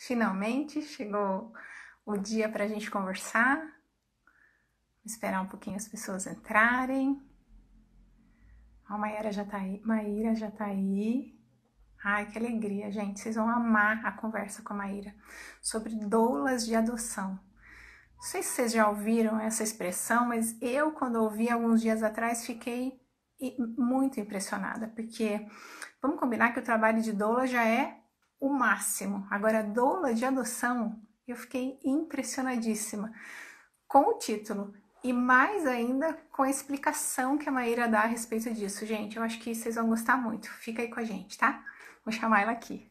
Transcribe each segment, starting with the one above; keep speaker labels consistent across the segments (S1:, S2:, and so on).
S1: Finalmente chegou o dia para a gente conversar. Vou esperar um pouquinho as pessoas entrarem. A Maíra já tá aí. Maíra já tá aí. Ai, que alegria, gente. Vocês vão amar a conversa com a Maíra sobre doulas de adoção. Não sei se vocês já ouviram essa expressão, mas eu, quando ouvi alguns dias atrás, fiquei muito impressionada, porque vamos combinar que o trabalho de doula já é o máximo. Agora, doula de adoção, eu fiquei impressionadíssima com o título e mais ainda com a explicação que a Maíra dá a respeito disso. Gente, eu acho que vocês vão gostar muito. Fica aí com a gente, tá? Vou chamar ela aqui.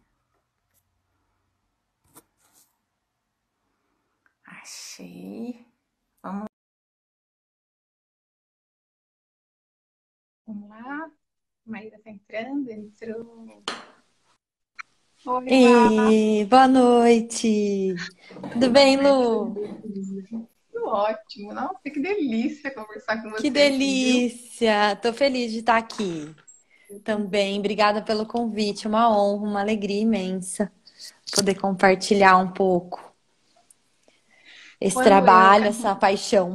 S1: Achei. Vamos lá. A Maíra tá entrando, entrou. Oi, Má.
S2: E boa noite. Tudo bem, Lu?
S1: Tudo ótimo. Nossa, que delícia conversar com
S2: Que
S1: você aqui, viu?
S2: delícia! Tô feliz de estar aqui também. Obrigada pelo convite. Uma honra, uma alegria imensa poder compartilhar um pouco esse
S1: Quando eu,
S2: trabalho, essa paixão.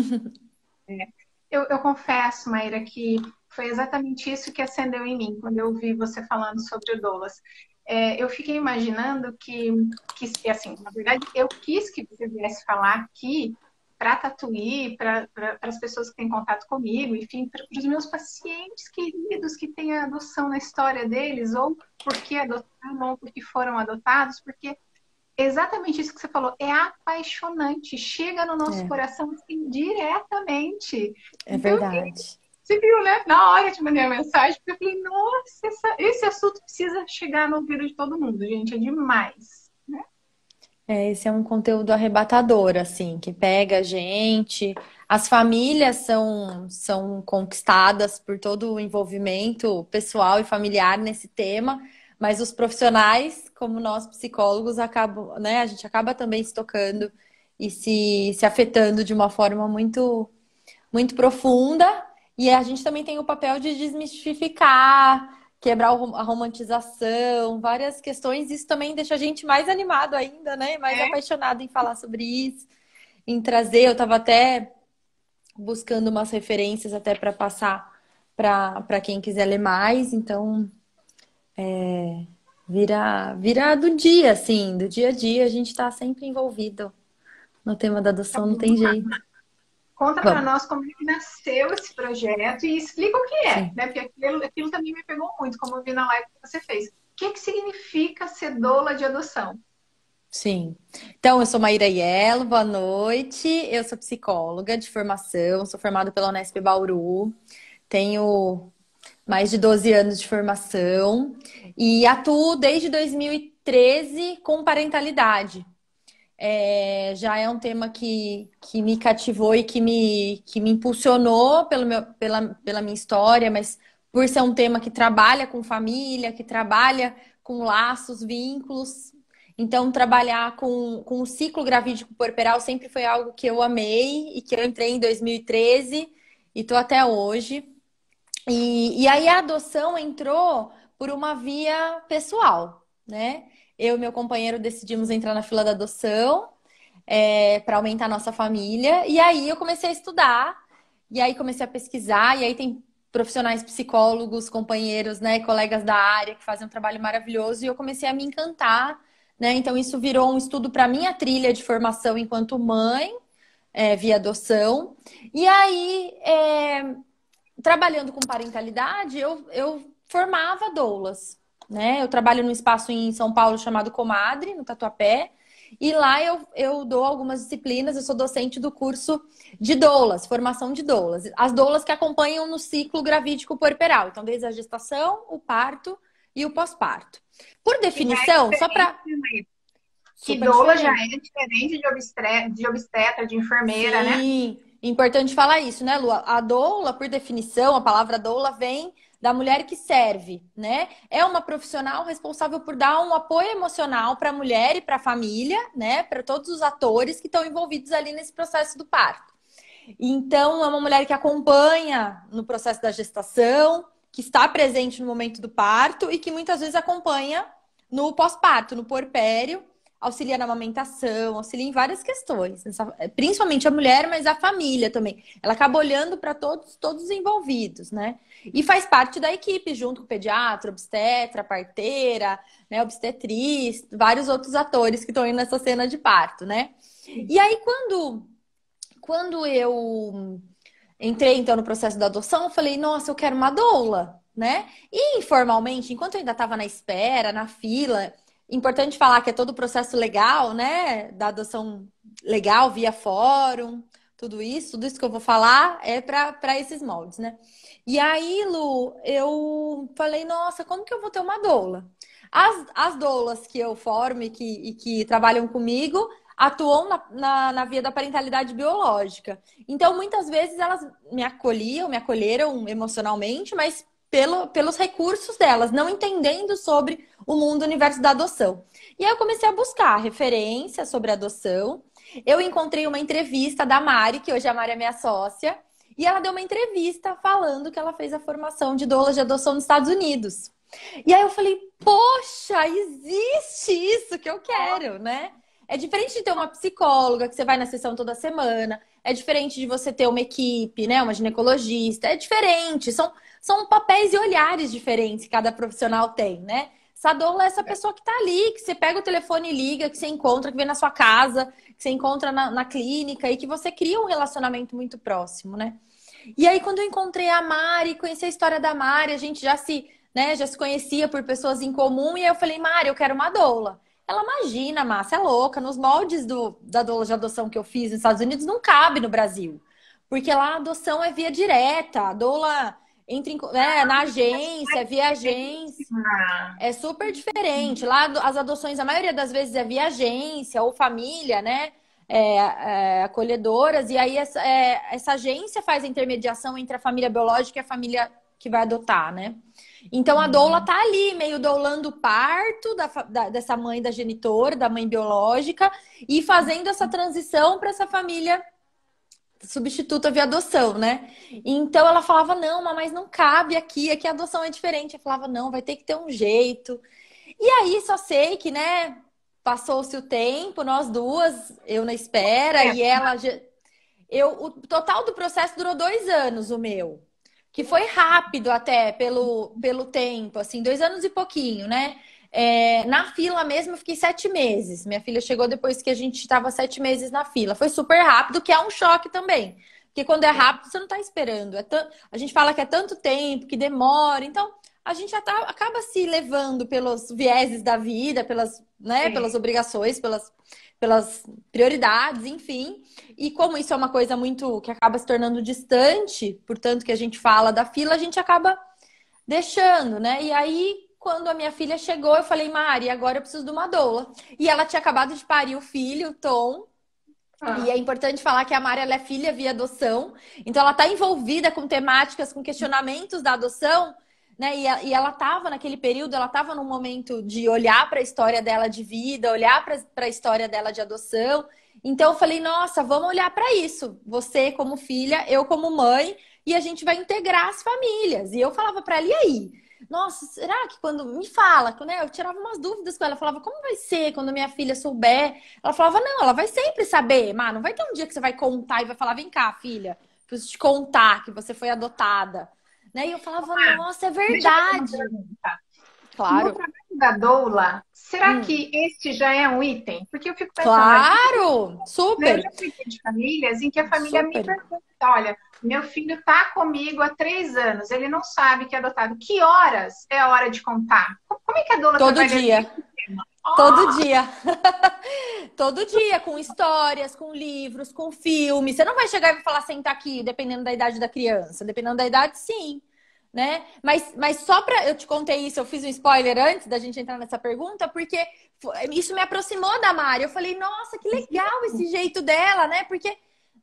S1: eu confesso, Maíra, que foi exatamente isso que acendeu em mim quando eu ouvi você falando sobre o Doulas. Eu fiquei imaginando assim, na verdade, eu quis que você viesse falar aqui para Tatuí, para as pessoas que têm contato comigo, enfim, para os meus pacientes queridos que têm a adoção na história deles, ou porque adotaram, ou porque foram adotados, porque exatamente isso que você falou, é apaixonante, chega no nosso
S2: É,
S1: coração assim, diretamente.
S2: é
S1: Então,
S2: verdade.
S1: você viu, né? Na hora eu te mandei a mensagem, porque eu falei, nossa, esse assunto precisa chegar no ouvido de todo mundo, gente, é demais.
S2: Esse é um conteúdo arrebatador, assim, que pega a gente. As famílias são conquistadas por todo o envolvimento pessoal e familiar nesse tema, mas os profissionais, como nós psicólogos, acabam, né, a gente acaba também se tocando e se afetando de uma forma muito profunda. E a gente também tem o papel de desmistificar, quebrar a romantização, várias questões. Isso também deixa a gente mais animado ainda, né? Mais
S1: É,
S2: apaixonado em falar sobre isso, em trazer. Eu estava até buscando umas referências até para passar para quem quiser ler mais. Então, vira do dia, assim, do dia a dia. A gente está sempre envolvido no tema da
S1: então
S2: adoção, não tem
S1: vamos lá.
S2: jeito.
S1: Conta para
S2: Vamos,
S1: nós como é que nasceu esse projeto e explica o que é,
S2: sim.
S1: né? Porque aquilo também me pegou muito, como eu vi na live que você fez. O que significa ser doula de adoção?
S2: Sim. Então, eu sou Maíra Iello, boa noite. Eu sou psicóloga de formação, sou formada pela Unesp Bauru, tenho mais de 12 anos de formação e atuo desde 2013 com parentalidade. Já é um tema que me cativou e que me impulsionou pela minha história, mas por ser um tema que trabalha com família, que trabalha com laços, vínculos. Então, trabalhar com o ciclo gravídico puerperal sempre foi algo que eu amei e que eu entrei em 2013 e estou até hoje. E aí a adoção entrou por uma via pessoal, né? Eu e meu companheiro decidimos entrar na fila da adoção para aumentar a nossa família. E aí eu comecei a estudar, e aí comecei a pesquisar, e aí tem profissionais psicólogos, companheiros, né, colegas da área que fazem um trabalho maravilhoso, e eu comecei a me encantar, né? Então isso virou um estudo para minha trilha de formação enquanto mãe, via adoção. E aí, trabalhando com parentalidade, eu formava doulas, né? Eu trabalho num espaço em São Paulo chamado Comadre, no Tatuapé, e lá eu dou algumas disciplinas, eu sou docente do curso de doulas, formação de doulas. As doulas que acompanham no ciclo gravídico puerperal, então desde a gestação, o parto e o pós-parto. Por
S1: Que já é
S2: definição, só
S1: diferente,
S2: para
S1: né, Maíra? Que
S2: super
S1: doula já
S2: diferente.
S1: é diferente de obstetra, de enfermeira, né?
S2: Sim, importante falar isso, né, Lu? A doula, por definição, a palavra doula vem da mulher que serve, né? É uma profissional responsável por dar um apoio emocional para a mulher e para a família, né? Para todos os atores que estão envolvidos ali nesse processo do parto. Então, é uma mulher que acompanha no processo da gestação, que está presente no momento do parto e que muitas vezes acompanha no pós-parto, no puerpério, auxilia na amamentação, auxilia em várias questões, principalmente a mulher, mas a família também. Ela acaba olhando para todos os envolvidos, né? E faz parte da equipe, junto com o pediatra, obstetra, parteira, né, obstetriz, vários outros atores que estão indo nessa cena de parto, né? E aí, quando eu entrei, então, no processo da adoção, eu falei, nossa, eu quero uma doula, né? E informalmente, enquanto eu ainda estava na espera, na fila, importante falar que é todo o processo legal, né? Da adoção legal, via fórum, tudo isso que eu vou falar é para esses moldes, né? E aí, Lu, eu falei, nossa, como que eu vou ter uma doula? As doulas que eu formo e que trabalham comigo atuam na via da parentalidade biológica. Então, muitas vezes elas me acolheram emocionalmente, mas pelos recursos delas, não entendendo sobre o mundo, o universo da adoção. E aí eu comecei a buscar referências sobre adoção. Eu encontrei uma entrevista da Mari, que hoje a Mari é minha sócia, e ela deu uma entrevista falando que ela fez a formação de doula de adoção nos Estados Unidos. E aí eu falei, poxa, existe isso que eu quero, né? É diferente de ter uma psicóloga que você vai na sessão toda semana, é diferente de você ter uma equipe, né? Uma ginecologista, é diferente, são papéis e olhares diferentes que cada profissional tem, né? Essa doula é essa pessoa que tá ali, que você pega o telefone e liga, que você encontra, que vem na sua casa, que você encontra na clínica e que você cria um relacionamento muito próximo, né? E aí, quando eu encontrei a Mari, conheci a história da Mari, a gente já se conhecia por pessoas em comum, e aí eu falei, Mari, eu quero uma doula. Ela, imagina, Márcia, é louca, nos moldes da doula de adoção que eu fiz nos Estados Unidos, não cabe no Brasil. Porque lá a adoção é via direta, a doula entra na agência, é via agência. É super diferente. Lá as adoções, a maioria das vezes é via agência ou família, né? Acolhedoras, e aí essa agência faz a intermediação entre a família biológica e a família que vai adotar, né? Então a doula tá ali, meio doulando o parto dessa mãe da genitora, da mãe biológica, e fazendo essa transição para essa família substituta via adoção, né? Então ela falava, não, mas não cabe aqui a adoção é diferente. Eu falava, não, vai ter que ter um jeito. E aí só sei que, né, passou-se o tempo, nós duas, eu na espera, e ela. O total do processo durou 2 anos, o meu. Que foi rápido até pelo tempo, assim, 2 anos e pouquinho, né? Na fila mesmo, eu fiquei 7 meses. Minha filha chegou depois que a gente estava 7 meses na fila. Foi super rápido, que é um choque também. Porque quando é rápido, você não está esperando. A gente fala que é tanto tempo, que demora. Então, a gente acaba se levando pelos vieses da vida, pelas obrigações, pelas prioridades, enfim. E como isso é uma coisa muito que acaba se tornando distante, portanto que a gente fala da fila, a gente acaba deixando, né? E aí, quando a minha filha chegou, eu falei, Mari, agora eu preciso de uma doula. E ela tinha acabado de parir o filho, o Tom. E é importante falar que a Mari, ela é filha via adoção. Então, ela está envolvida com temáticas, com questionamentos da adoção, né? E ela estava naquele período, ela estava num momento de olhar para a história dela de vida, olhar para a história dela de adoção. Então eu falei, nossa, vamos olhar para isso. Você como filha, eu como mãe, e a gente vai integrar as famílias. E eu falava para ela, e aí? Nossa, será que quando me fala, né? Eu tirava umas dúvidas com ela, eu falava, como vai ser quando minha filha souber? Ela falava, não, ela vai sempre saber, não vai ter um dia que você vai contar e vai falar, vem cá, filha, preciso te contar que você foi adotada. Né? E eu falava, nossa, é verdade.
S1: Claro. No trabalho da doula, será que este já é um item? Porque eu fico pensando...
S2: Claro! Super!
S1: Eu já cuidei de famílias em que a família me pergunta, olha, meu filho está comigo há 3 anos, ele não sabe que é adotado. Que horas é a hora de contar? Como é que a doula
S2: Todo dia. Todo dia. Todo dia, com histórias, com livros, com filmes. Você não vai chegar e falar, senta aqui, dependendo da idade da criança. Dependendo da idade, sim. Né? Mas só pra... Eu te contei isso, eu fiz um spoiler antes da gente entrar nessa pergunta, porque isso me aproximou da Mari. Eu falei, nossa, que legal esse jeito dela, né? Porque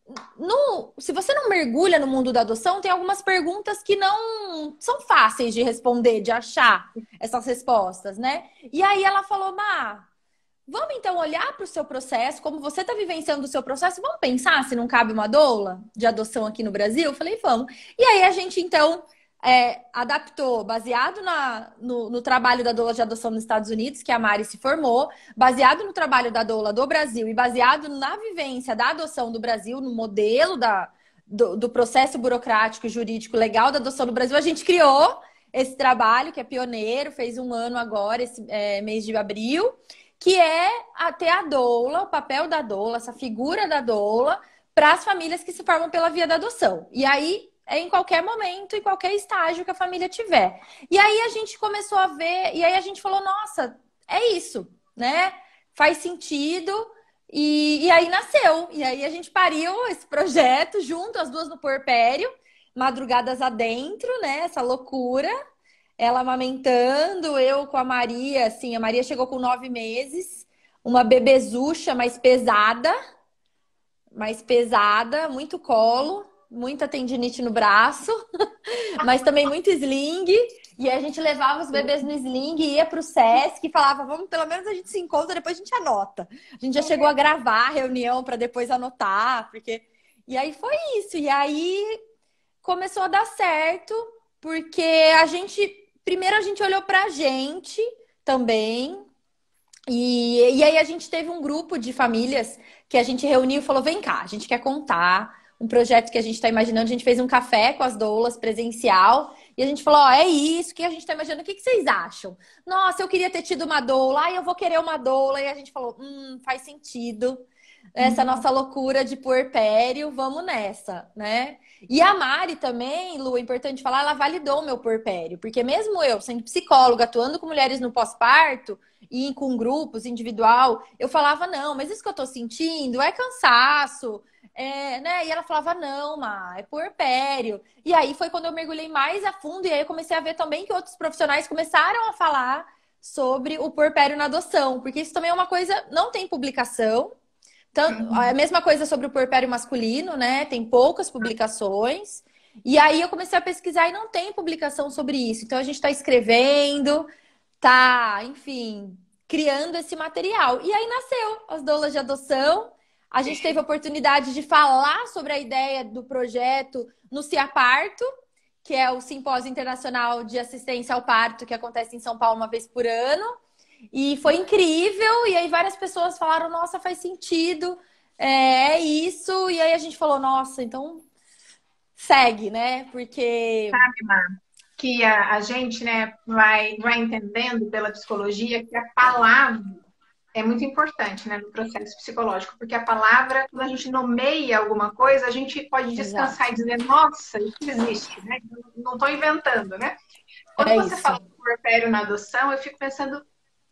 S2: se você não mergulha no mundo da adoção, tem algumas perguntas que não são fáceis de responder, de achar essas respostas, né? E aí ela falou, vamos então olhar para o seu processo, como você está vivenciando o seu processo, vamos pensar se não cabe uma doula de adoção aqui no Brasil? Eu falei, vamos. E aí a gente então adaptou baseado no trabalho da doula de adoção nos Estados Unidos, que a Mari se formou, baseado no trabalho da doula do Brasil e baseado na vivência da adoção do Brasil, no modelo do processo burocrático e jurídico legal da adoção do Brasil, a gente criou esse trabalho, que é pioneiro, fez 1 ano agora, esse mês de abril, que é ter a doula, o papel da doula, essa figura da doula, para as famílias que se formam pela via da adoção. E aí, é em qualquer momento, em qualquer estágio que a família tiver. E aí a gente começou a ver, e aí a gente falou, nossa, é isso, né? Faz sentido. E aí nasceu. E aí a gente pariu esse projeto junto, as duas no puerpério, madrugadas adentro, né? Essa loucura. Ela amamentando, eu com a Maria, assim, a Maria chegou com 9 meses, uma bebezucha mais pesada, muito colo, muita tendinite no braço, mas também muito sling. E a gente levava os bebês no sling, ia pro Sesc e falava, vamos, pelo menos a gente se encontra, depois a gente anota. A gente já chegou a gravar a reunião para depois anotar, porque... E aí foi isso. E aí começou a dar certo, porque primeiro a gente olhou pra gente também. E aí a gente teve um grupo de famílias que a gente reuniu e falou, vem cá, a gente quer contar um projeto que a gente está imaginando. A gente fez um café com as doulas presencial e a gente falou, ó, é isso que a gente está imaginando. O que vocês acham? Nossa, eu queria ter tido uma doula. Ai, eu vou querer uma doula. E a gente falou, faz sentido. Essa nossa loucura de puerpério, vamos nessa, né? E a Mari também, Lu, é importante falar, ela validou o meu puerpério. Porque mesmo eu, sendo psicóloga, atuando com mulheres no pós-parto e com grupos, individual, eu falava, não, mas isso que eu tô sentindo é cansaço, né? E ela falava, não, Má, é puerpério. E aí foi quando eu mergulhei mais a fundo e aí eu comecei a ver também que outros profissionais começaram a falar sobre o puerpério na adoção. Porque isso também é uma coisa, não tem publicação. A mesma coisa sobre o puerpério masculino, né? Tem poucas publicações. E aí eu comecei a pesquisar e não tem publicação sobre isso. Então a gente está escrevendo, tá, enfim, criando esse material. E aí nasceu as doulas de adoção. A gente teve a oportunidade de falar sobre a ideia do projeto no CIAParto, que é o Simpósio Internacional de Assistência ao Parto, que acontece em São Paulo uma vez por ano. E foi incrível, e aí várias pessoas falaram, nossa, faz sentido, é isso. E aí a gente falou, nossa, então segue, né? Porque...
S1: Sabe, Mar, que a gente, né, vai entendendo pela psicologia que a palavra é muito importante, né, no processo psicológico, porque a palavra, quando a gente nomeia alguma coisa, a gente pode descansar
S2: Exato.
S1: e dizer, nossa, isso existe, né? Não estou inventando, né? Quando
S2: É
S1: você
S2: isso.
S1: fala do puerpério na adoção, eu fico pensando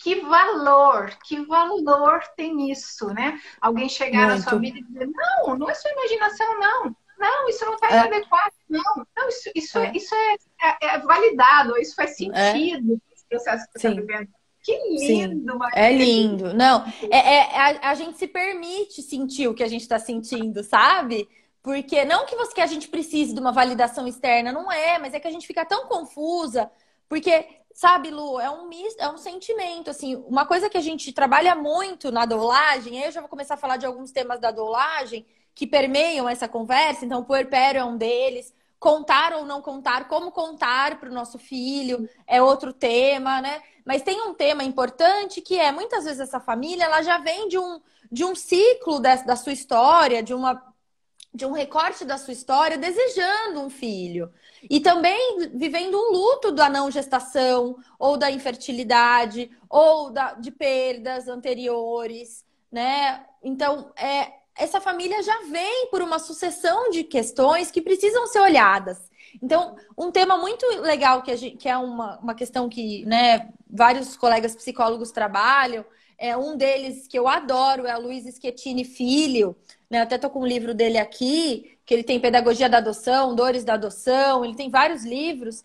S1: que valor tem isso, né? Alguém chegar na sua
S2: Muito.
S1: vida e dizer, não é sua imaginação, não. Não, isso não está
S2: É,
S1: inadequado, não,
S2: é,
S1: é validado, isso faz
S2: é,
S1: sentido esse processo que você está
S2: sim.
S1: vivendo. Que
S2: Sim,
S1: lindo,
S2: é
S1: Maria, que
S2: lindo. Não, a gente se permite sentir o que a gente está sentindo, sabe? Porque não que a gente precise de uma validação externa, não é, mas é que a gente fica tão confusa, porque, sabe, Lu, é um sentimento, assim, uma coisa que a gente trabalha muito na doulagem, aí eu já vou começar a falar de alguns temas da doulagem que permeiam essa conversa, então o puerpério é um deles, contar ou não contar, como contar para o nosso filho é outro tema, né? Mas tem um tema importante que é, muitas vezes essa família, ela já vem de um ciclo da sua história, de um recorte da sua história, desejando um filho. E também vivendo um luto da não gestação, ou da infertilidade, ou de perdas anteriores, né? Então, essa família já vem por uma sucessão de questões que precisam ser olhadas. Então, um tema muito legal que é uma questão que, né, vários colegas psicólogos trabalham, um deles que eu adoro é a Luiz Schettini Filho, né? Eu até tô com um livro dele aqui, que ele tem Pedagogia da Adoção, Dores da Adoção, ele tem vários livros.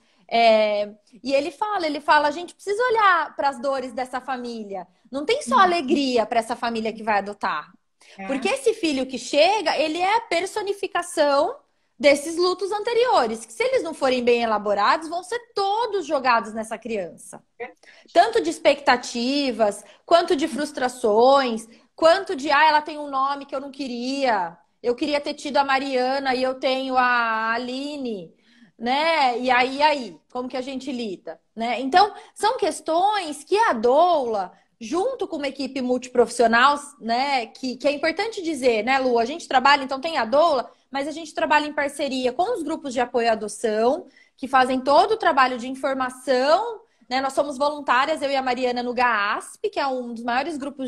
S2: E ele fala, a gente precisa olhar para as dores dessa família. Não tem só alegria para essa família que vai adotar. Porque esse filho que chega, ele é a personificação desses lutos anteriores, que se eles não forem bem elaborados, vão ser todos jogados nessa criança. Tanto de expectativas, quanto de frustrações, quanto de, ela tem um nome que eu não queria. Eu queria ter tido a Mariana e eu tenho a Aline, né? E aí, como que a gente lida, né? Então, são questões que a doula, junto com uma equipe multiprofissional, né, que é importante dizer, né, Lu? A gente trabalha, então tem a doula, mas a gente trabalha em parceria com os grupos de apoio à adoção, que fazem todo o trabalho de informação, né? Nós somos voluntárias, eu e a Mariana, no GAASP, que é um dos maiores grupos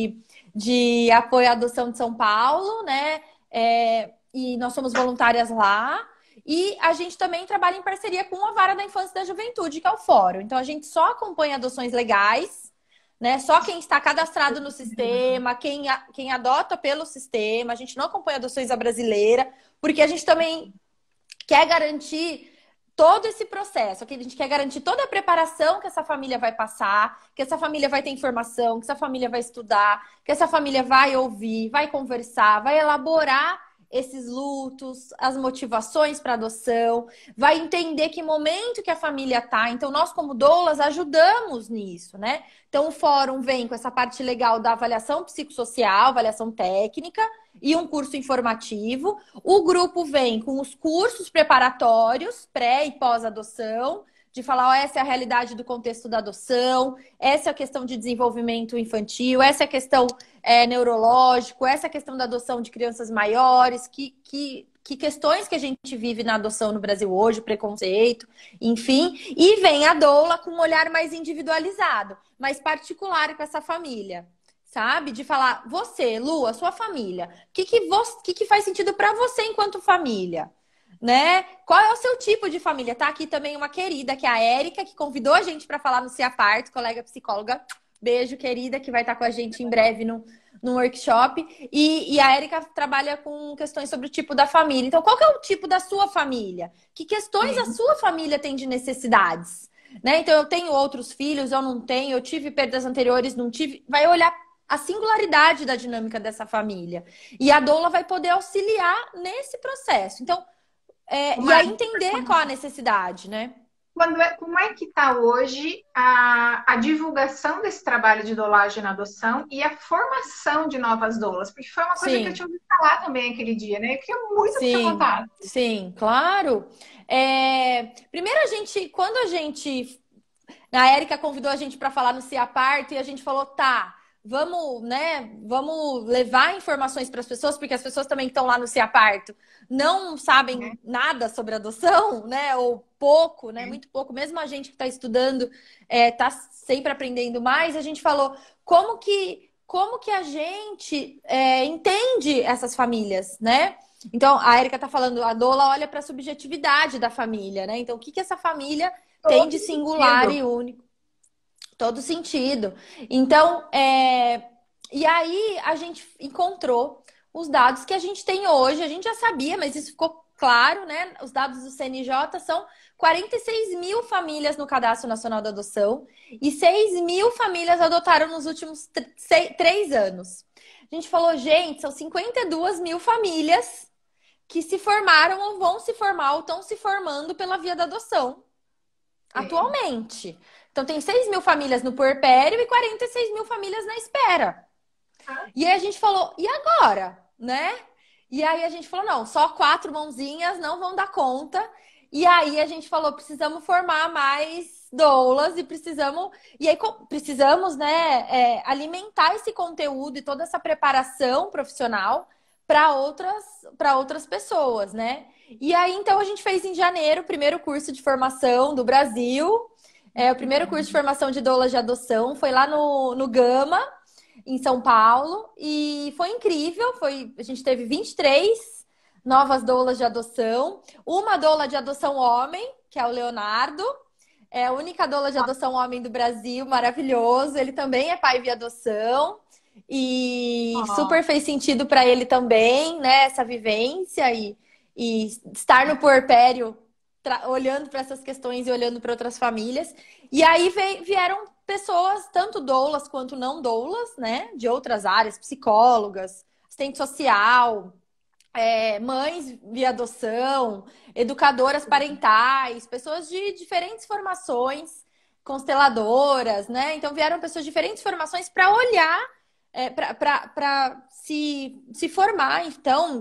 S2: de apoio à adoção de São Paulo, né? E nós somos voluntárias lá. E a gente também trabalha em parceria com a Vara da Infância e da Juventude, que é o Fórum. Então, a gente só acompanha adoções legais, né? Só quem está cadastrado no sistema, quem adota pelo sistema. A gente não acompanha adoções à brasileira, porque a gente também quer garantir todo esse processo. A gente quer garantir toda a preparação que essa família vai passar, que essa família vai ter informação, que essa família vai estudar, que essa família vai ouvir, vai conversar, vai elaborar esses lutos, as motivações para adoção, vai entender que momento que a família tá. Então, nós, como doulas, ajudamos nisso, né? Então, o fórum vem com essa parte legal da avaliação psicossocial, avaliação técnica e um curso informativo. O grupo vem com os cursos preparatórios, pré e pós-adoção, de falar, ó, essa é a realidade do contexto da adoção, essa é a questão de desenvolvimento infantil, essa é a questão neurológico, essa é a questão da adoção de crianças maiores, que questões que a gente vive na adoção no Brasil hoje, preconceito, enfim. E vem a doula com um olhar mais individualizado, mais particular com essa família. Sabe? De falar, você, Lu, a sua família, o que faz sentido para você enquanto família? Né? Qual é o seu tipo de família? Tá aqui também uma querida, que é a Érica, que convidou a gente para falar no Se Aparte, colega psicóloga. Beijo, querida, que vai estar com a gente em breve no workshop. E a Érica trabalha com questões sobre o tipo da família. Então, qual que é o tipo da sua família? Que questões a sua família tem de necessidades? Né? Então, eu tenho outros filhos, eu não tenho, eu tive perdas anteriores, não tive. Vai olhar a singularidade da dinâmica dessa família. E a doula vai poder auxiliar nesse processo. Então, e aí entender qual a necessidade, né?
S1: Como é que está hoje a divulgação desse trabalho de doulagem na adoção e a formação de novas doulas? Porque foi uma coisa que eu tinha ouvido falar também aquele dia, né? Eu queria muito que você contasse.
S2: Sim, claro. Primeiro quando a gente, a Érica convidou a gente para falar no Se Aparte e a gente falou, tá, vamos, né? Vamos levar informações para as pessoas, porque as pessoas também que estão lá no Se Aparto não sabem nada sobre adoção, né? Ou pouco, né? Muito pouco. Mesmo a gente que está estudando, está sempre aprendendo mais. A gente falou como que a gente entende essas famílias, né? Então, a Érica está falando, a doula olha para a subjetividade da família, né? Então, o que essa família tem de singular e único? Todo sentido. Então, e aí a gente encontrou os dados que a gente tem hoje. A gente já sabia, mas isso ficou claro, né? Os dados do CNJ são 46 mil famílias no Cadastro Nacional da Adoção e 6 mil famílias adotaram nos últimos 3 anos. A gente falou, gente, são 52 mil famílias que se formaram ou vão se formar ou estão se formando pela via da adoção atualmente. Então, tem 6 mil famílias no puerpério e 46 mil famílias na espera. E aí a gente falou, e agora? Né? E aí a gente falou, não, só 4 mãozinhas não vão dar conta. E aí a gente falou, precisamos formar mais doulas e precisamos... E aí precisamos, né, alimentar esse conteúdo e toda essa preparação profissional para outras pessoas, né? E aí, então, a gente fez em janeiro o primeiro curso de formação do Brasil. O primeiro curso de formação de doulas de adoção foi lá no Gama, em São Paulo. E foi incrível. A gente teve 23 novas doulas de adoção. Uma doula de adoção homem, que é o Leonardo. É a única doula de adoção homem do Brasil, maravilhoso. Ele também é pai via adoção. E super fez sentido para ele também, né? Essa vivência e estar no puerpério olhando para essas questões e olhando para outras famílias. E aí vieram pessoas, tanto doulas quanto não doulas, né? De outras áreas, psicólogas, assistente social, mães via adoção, educadoras parentais, pessoas de diferentes formações, consteladoras, né? Então vieram pessoas de diferentes formações para olhar, para se formar, então,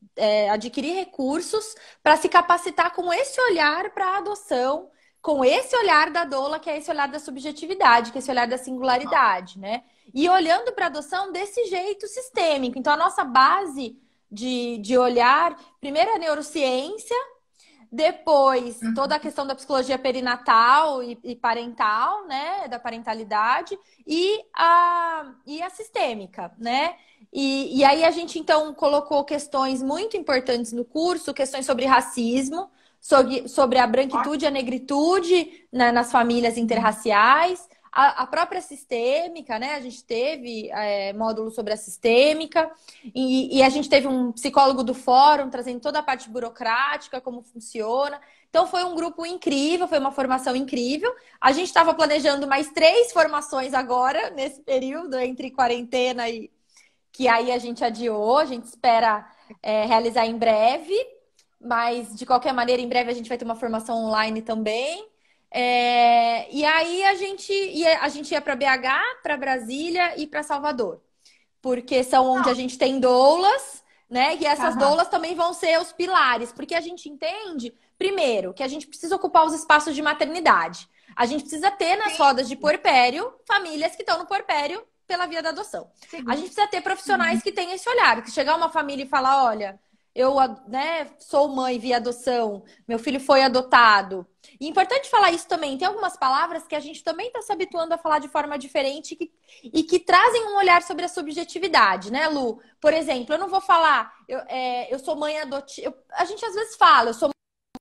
S2: adquirir recursos para se capacitar com esse olhar para a adoção, com esse olhar da doula, que é esse olhar da subjetividade, que é esse olhar da singularidade, né? E olhando para a adoção desse jeito sistêmico. Então, a nossa base de olhar, primeiro é a neurociência, depois, toda a questão da psicologia perinatal e parental, né? Da parentalidade e a sistêmica, né? E aí a gente, então, colocou questões muito importantes no curso, questões sobre racismo, sobre a branquitude e a negritude, né, nas famílias interraciais, a própria sistêmica, né? A gente teve módulo sobre a sistêmica e a gente teve um psicólogo do fórum trazendo toda a parte burocrática, como funciona. Então foi um grupo incrível, foi uma formação incrível. A gente estava planejando mais 3 formações agora, nesse período, entre quarentena e que aí a gente adiou, a gente espera realizar em breve, mas de qualquer maneira, em breve a gente vai ter uma formação online também. E aí a gente ia para BH, para Brasília e para Salvador, porque são onde a gente tem doulas, né? E essas doulas também vão ser os pilares, porque a gente entende, primeiro, que a gente precisa ocupar os espaços de maternidade. A gente precisa ter nas rodas de puerpério famílias que estão no puerpério pela via da adoção. A gente precisa ter profissionais que tenham esse olhar, que chegar uma família e falar, olha, eu, né, sou mãe via adoção, meu filho foi adotado. E é importante falar isso também. Tem algumas palavras que a gente também está se habituando a falar de forma diferente e que trazem um olhar sobre a subjetividade, né, Lu? Por exemplo, eu não vou falar, eu sou mãe adotiva. A gente às vezes fala, eu sou.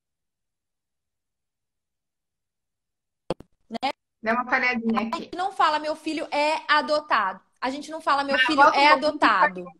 S2: Né?
S1: Deu uma falhadinha
S2: A
S1: aqui.
S2: gente não fala, meu filho é adotado. A gente não fala, meu filho é adotado.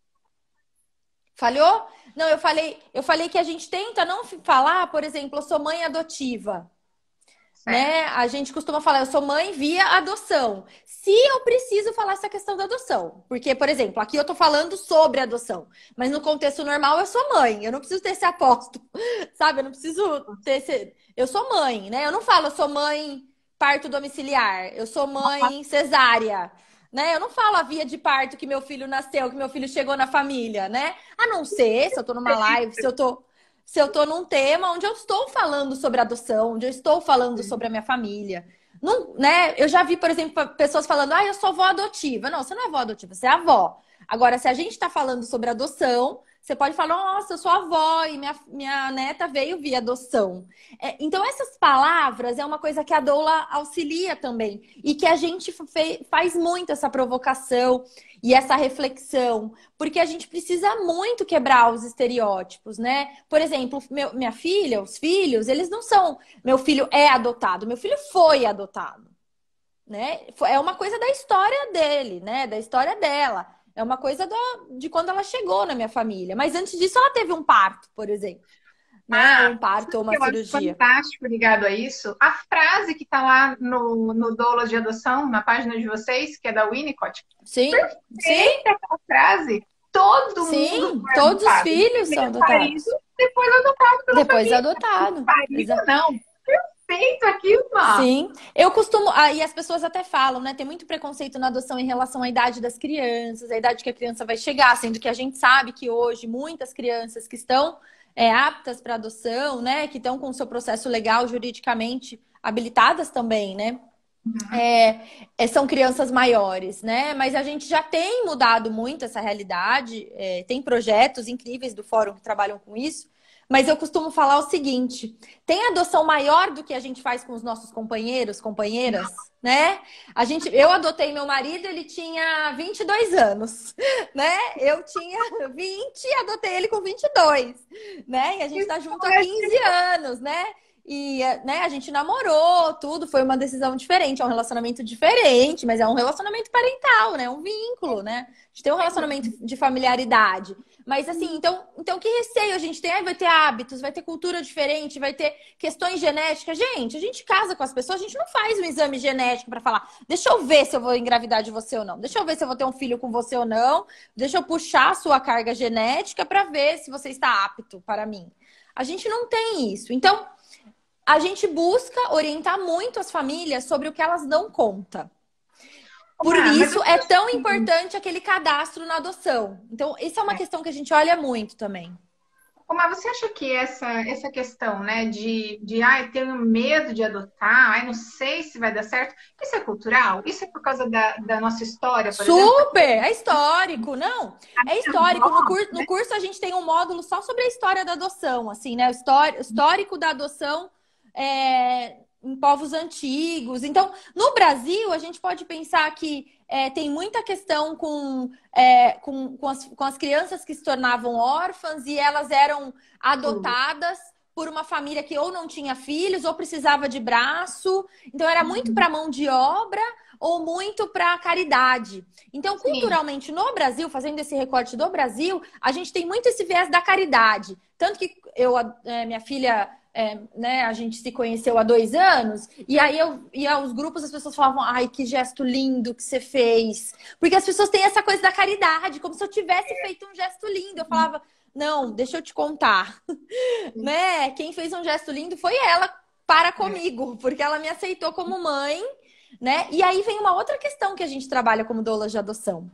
S2: Falhou? Não, eu falei que a gente tenta não falar, por exemplo, eu sou mãe adotiva. Né? A gente costuma falar, eu sou mãe via adoção. Se eu preciso falar essa questão da adoção. Porque, por exemplo, aqui eu tô falando sobre adoção. Mas no contexto normal eu sou mãe. Eu não preciso ter esse apóstolo. Sabe? Eu não preciso ter esse. Eu sou mãe, né? Eu não falo, eu sou mãe parto domiciliar. Eu sou mãe cesárea. Né? Eu não falo a via de parto que meu filho nasceu, que meu filho chegou na família, né? A não ser se eu tô numa live, se eu tô num tema onde eu estou falando sobre adoção, onde eu estou falando sobre a minha família. Não, né? Eu já vi, por exemplo, pessoas falando, eu sou avó adotiva. Não, você não é avó adotiva, você é avó. Agora, se a gente está falando sobre adoção, você pode falar, nossa, eu sou avó e minha neta veio via adoção. Então, essas palavras é uma coisa que a doula auxilia também. E que a gente faz muito essa provocação e essa reflexão. Porque a gente precisa muito quebrar os estereótipos, né? Por exemplo, minha filha, os filhos, eles não são meu filho é adotado, meu filho foi adotado. Né? É uma coisa da história dele, né? Da história dela. É uma coisa de quando ela chegou na minha família. Mas antes disso, ela teve um parto, por exemplo. Né? Um parto ou uma
S1: Eu acho
S2: cirurgia.
S1: fantástico ligado a isso. A frase que está lá no Doulas de Adoção, na página de vocês, que é da Winnicott.
S2: Sim, sim.
S1: Perfeita aquela frase. Todo mundo
S2: Sim,
S1: foi
S2: todos os
S1: adotado.
S2: filhos são
S1: Primeiro parido,
S2: adotados.
S1: depois adotado pela
S2: Depois
S1: família.
S2: adotado.
S1: Parido, não. Perfeito aquilo, mano.
S2: Sim, eu costumo. E as pessoas até falam, né? Tem muito preconceito na adoção em relação à idade das crianças, a idade que a criança vai chegar, sendo que a gente sabe que hoje muitas crianças que estão aptas para adoção, né? Que estão com o seu processo legal, juridicamente habilitadas também, né? São crianças maiores, né? Mas a gente já tem mudado muito essa realidade, tem projetos incríveis do fórum que trabalham com isso. Mas eu costumo falar o seguinte: tem adoção maior do que a gente faz com os nossos companheiros, companheiras, né? Eu adotei meu marido, ele tinha 22 anos, né? Eu tinha 20 e adotei ele com 22, né? E a gente tá junto há 15 anos, né? E né, a gente namorou, tudo, foi uma decisão diferente, é um relacionamento diferente, mas é um relacionamento parental, né? Um vínculo, né? A gente tem um relacionamento de familiaridade. Mas assim, então que receio a gente tem? Vai ter hábitos, vai ter cultura diferente, vai ter questões genéticas. Gente, a gente casa com as pessoas, a gente não faz um exame genético para falar, deixa eu ver se eu vou engravidar de você ou não, deixa eu ver se eu vou ter um filho com você ou não, deixa eu puxar a sua carga genética para ver se você está apto para mim. A gente não tem isso. Então, a gente busca orientar muito as famílias sobre o que elas dão conta. Por
S1: Mas
S2: isso é tão importante aquele cadastro na adoção. Então, isso é uma
S1: é.
S2: questão que a gente olha muito também.
S1: Mas você acha que essa questão, né, ai, tenho medo de adotar, ai, não sei se vai dar certo, isso é cultural? Isso é por causa da nossa história, por exemplo? Porque
S2: Super! É histórico, não. É
S1: minha avó,
S2: histórico. No curso a gente tem um módulo só sobre a história da adoção, assim, né? O histórico da adoção em povos antigos. Então, no Brasil, a gente pode pensar que tem muita questão com as crianças que se tornavam órfãs e elas eram adotadas por uma família que ou não tinha filhos ou precisava de braço. Então, era muito para mão de obra ou muito para caridade. Então,
S1: sim,
S2: culturalmente, no Brasil, fazendo esse recorte do Brasil, a gente tem muito esse viés da caridade. Tanto que minha filha, né, a gente se conheceu há 2 anos, e aí eu ia aos grupos, as pessoas falavam, ai, que gesto lindo que você fez. Porque as pessoas têm essa coisa da caridade, como se eu tivesse feito um gesto lindo. Eu falava, não, deixa eu te contar. Né? Quem fez um gesto lindo foi ela para comigo, porque ela me aceitou como mãe, né? E aí vem uma outra questão que a gente trabalha como doulas de adoção.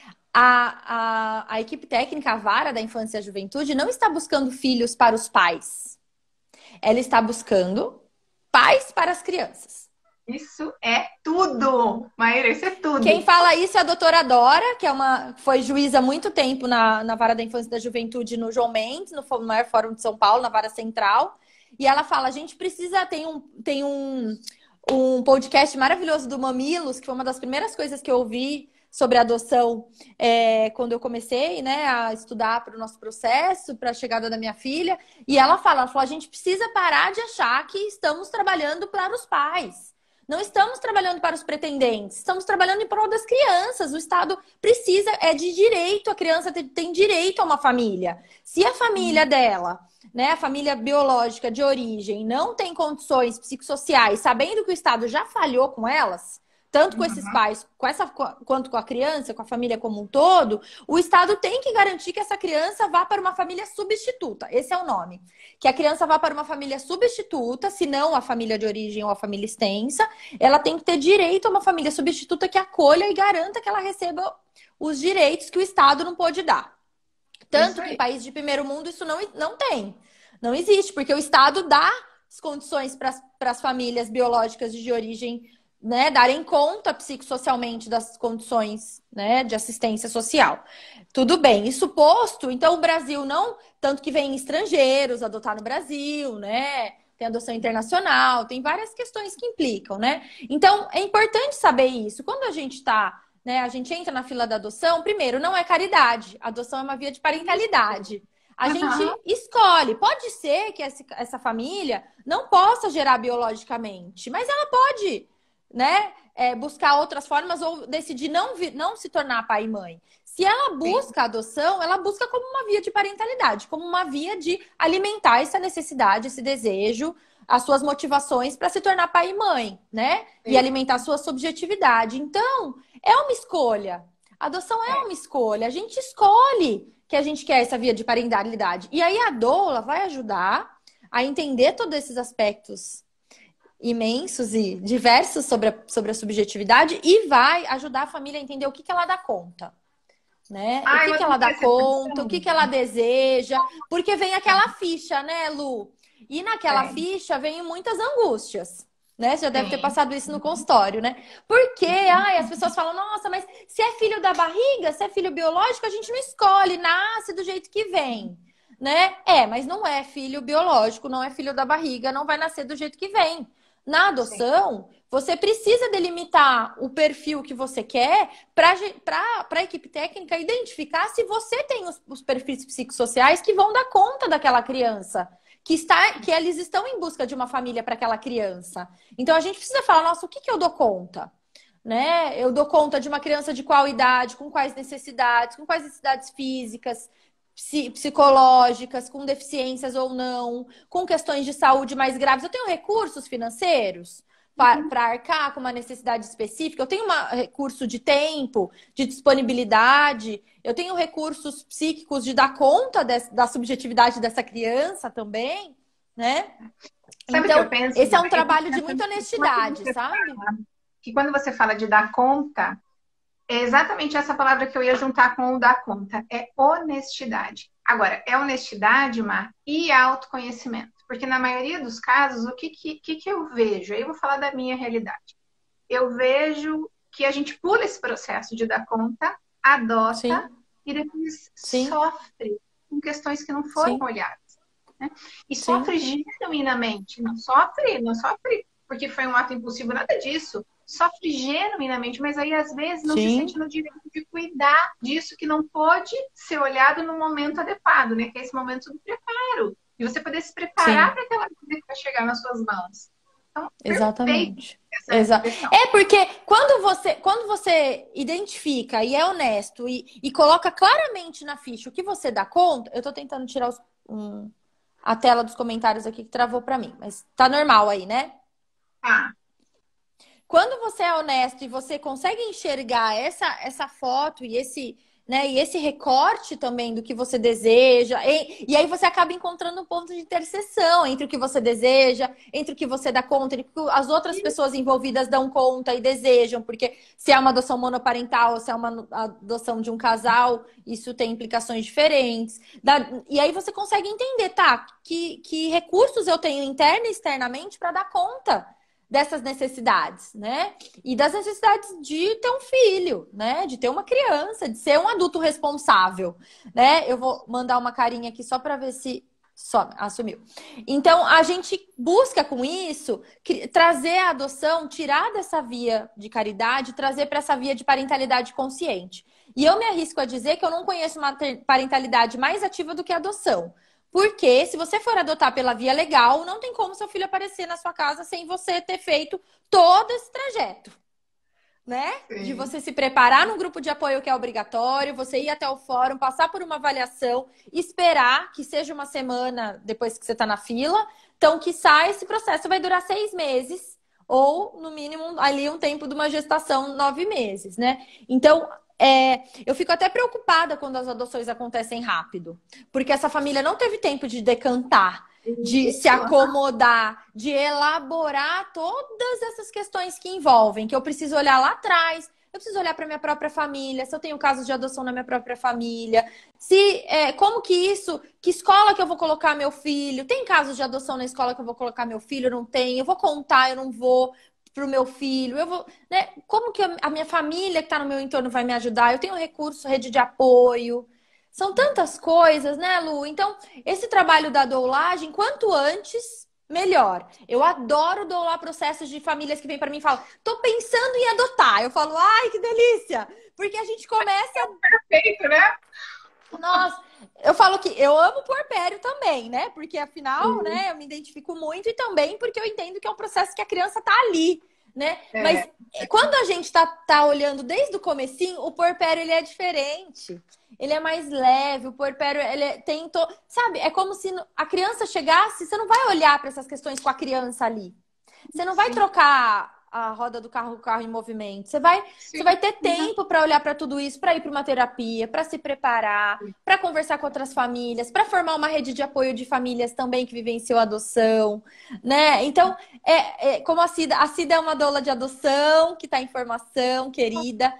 S2: A equipe técnica, a vara da infância e a juventude, não está buscando filhos para os pais. Ela está buscando pais para as crianças.
S1: isso é tudo, Maíra, isso é
S2: Quem
S1: tudo.
S2: fala isso é a doutora Dora, que foi juíza há muito tempo na Vara da Infância e da Juventude no João Mendes, no maior fórum de São Paulo, na Vara Central. E ela fala, a gente precisa, tem um podcast maravilhoso do Mamilos, que foi uma das primeiras coisas que eu ouvi sobre adoção quando eu comecei, né, a estudar para o nosso processo, para a chegada da minha filha. E ela falou, a gente precisa parar de achar que estamos trabalhando para os pais. Não estamos trabalhando para os pretendentes, estamos trabalhando em prol das crianças. O Estado precisa, é de direito, a criança tem direito a uma família. Se a família dela, né, a família biológica de origem, não tem condições psicossociais, sabendo que o Estado já falhou com elas, tanto com esses pais, quanto com a criança, com a família como um todo, o Estado tem que garantir que essa criança vá para uma família substituta. Esse é o nome. Que a criança vá para uma família substituta, se não a família de origem ou a família extensa, ela tem que ter direito a uma família substituta que acolha e garanta que ela receba os direitos que o Estado não pode dar. Tanto que em países de primeiro mundo isso não tem. Não existe, porque o Estado dá as condições para as famílias biológicas de origem, né, darem conta psicossocialmente das condições, né, de assistência social. Tudo bem, isso posto, então o Brasil não, tanto que vem estrangeiros adotar no Brasil, né? Tem adoção internacional, tem várias questões que implicam, né? Então é importante saber isso. Quando a gente está, né, a gente entra na fila da adoção, primeiro, não é caridade, a adoção é uma via de parentalidade. A gente escolhe. Pode ser que essa família não possa gerar biologicamente, mas ela pode, né, buscar outras formas ou decidir não se tornar pai e mãe. Se ela busca a adoção, ela busca como uma via de parentalidade, como uma via de alimentar essa necessidade, esse desejo, as suas motivações para se tornar pai e mãe, né? E alimentar a sua subjetividade. Então, é uma escolha. A adoção é uma escolha. A gente escolhe que a gente quer essa via de parentalidade. E aí a doula vai ajudar a entender todos esses aspectos imensos e diversos sobre a subjetividade e vai ajudar a família a entender o que ela dá conta, né? O que ela dá conta, o que ela deseja, porque vem aquela ficha, né, Lu? E naquela ficha vem muitas angústias, né? Você já deve ter passado isso no consultório, né? Porque, as pessoas falam, nossa, mas se é filho da barriga, se é filho biológico, a gente não escolhe, nasce do jeito que vem, né? Mas não é filho biológico, não é filho da barriga, não vai nascer do jeito que vem. Na adoção, você precisa delimitar o perfil que você quer para a equipe técnica identificar se você tem os perfis psicossociais que vão dar conta daquela criança, que eles estão em busca de uma família para aquela criança. Então a gente precisa falar, nossa, o que eu dou conta? Né? Eu dou conta de uma criança de qual idade, com quais necessidades físicas, psicológicas, com deficiências ou não, com questões de saúde mais graves. Eu tenho recursos financeiros para arcar com uma necessidade específica, eu tenho um recurso de tempo, de disponibilidade, eu tenho recursos psíquicos de dar conta da subjetividade dessa criança também, né?
S1: Sabe
S2: então,
S1: o que eu penso,
S2: esse é um
S1: Maíra?
S2: trabalho de muita honestidade, sabe?
S1: Que quando você fala de dar conta, É exatamente essa palavra que eu ia juntar com o da conta. É honestidade. Agora, é honestidade, Mar, e autoconhecimento. Porque na maioria dos casos, o que eu vejo? Aí eu vou falar da minha realidade. Eu vejo que a gente pula esse processo de dar conta, adota
S2: Sim,
S1: e depois
S2: sim,
S1: sofre com questões que não foram
S2: sim,
S1: olhadas, né? E
S2: sim,
S1: sofre genuinamente, não sofre porque foi um ato impulsivo, nada disso. Sofre genuinamente, mas aí às vezes não se sente
S2: sim,
S1: no direito de cuidar disso que não pode ser olhado no momento adequado, né? Que é esse momento do preparo. E você poder se preparar
S2: sim.
S1: para aquela coisa que vai chegar nas suas mãos. Então, perfeito
S2: Exatamente.
S1: essa questão.
S2: É porque quando você identifica e é honesto e coloca claramente na ficha o que você dá conta, eu tô tentando tirar a tela dos comentários aqui que travou pra mim, mas tá normal aí, né?
S1: Ah,
S2: Quando você é honesto e você consegue enxergar essa foto e esse recorte também do que você deseja, e aí você acaba encontrando um ponto de interseção entre o que você deseja, entre o que você dá conta, entre o que as outras pessoas envolvidas dão conta e desejam, porque se é uma adoção monoparental ou se é uma adoção de um casal, isso tem implicações diferentes. E aí você consegue entender, tá? Que recursos eu tenho interna e externamente para dar conta dessas necessidades, né? E das necessidades de ter um filho, né? De ter uma criança, de ser um adulto responsável, né? Eu vou mandar uma carinha aqui só para ver se assumiu. Então, a gente busca com isso trazer a adoção, tirar dessa via de caridade, trazer para essa via de parentalidade consciente. E eu me arrisco a dizer que eu não conheço uma parentalidade mais ativa do que a adoção. Porque se você for adotar pela via legal, não tem como seu filho aparecer na sua casa sem você ter feito todo esse trajeto, né? De
S1: sim.
S2: você se preparar num grupo de apoio que é obrigatório, você ir até o fórum, passar por uma avaliação, esperar que seja uma semana depois que você está na fila. Então, que sai esse processo vai durar 6 meses, ou no mínimo ali um tempo de uma gestação, 9 meses, né? Então, eu fico até preocupada quando as adoções acontecem rápido, porque essa família não teve tempo de decantar, de se
S1: Isso,
S2: acomodar, de elaborar todas essas questões que envolvem, que eu preciso olhar lá atrás, eu preciso olhar para minha própria família, se eu tenho casos de adoção na minha própria família, se como que isso, que escola que eu vou colocar meu filho, tem casos de adoção na escola que eu vou colocar meu filho, não tem, eu vou contar, eu não vou para o meu filho, eu vou, né? Como que a minha família que está no meu entorno vai me ajudar? Eu tenho recurso, rede de apoio. São tantas coisas, né, Lu? Então, esse trabalho da doulagem, quanto antes, melhor. Eu adoro doular processos de famílias que vêm para mim e falam: tô pensando em adotar. Eu falo: ai, que delícia! Porque a gente começa.
S1: perfeito, né?
S2: Nossa, eu falo que eu amo puerpério também, né? Porque afinal, né, eu me identifico muito e também porque eu entendo que é um processo que a criança tá ali, né? Mas
S1: É,
S2: quando a gente tá olhando desde o comecinho, o puerpério ele é diferente. Ele é mais leve, o puerpério sabe? É como se a criança chegasse, você não vai olhar para essas questões com a criança ali. Você não vai
S1: sim,
S2: trocar a roda do carro, o carro em movimento. Você
S1: sim.
S2: vai ter tempo para olhar para tudo isso, para ir para uma terapia, para se preparar, para conversar com outras famílias, para formar uma rede de apoio de famílias também que vivenciou adoção, né? Então, como a Cida é uma doula de adoção, que está em formação, querida,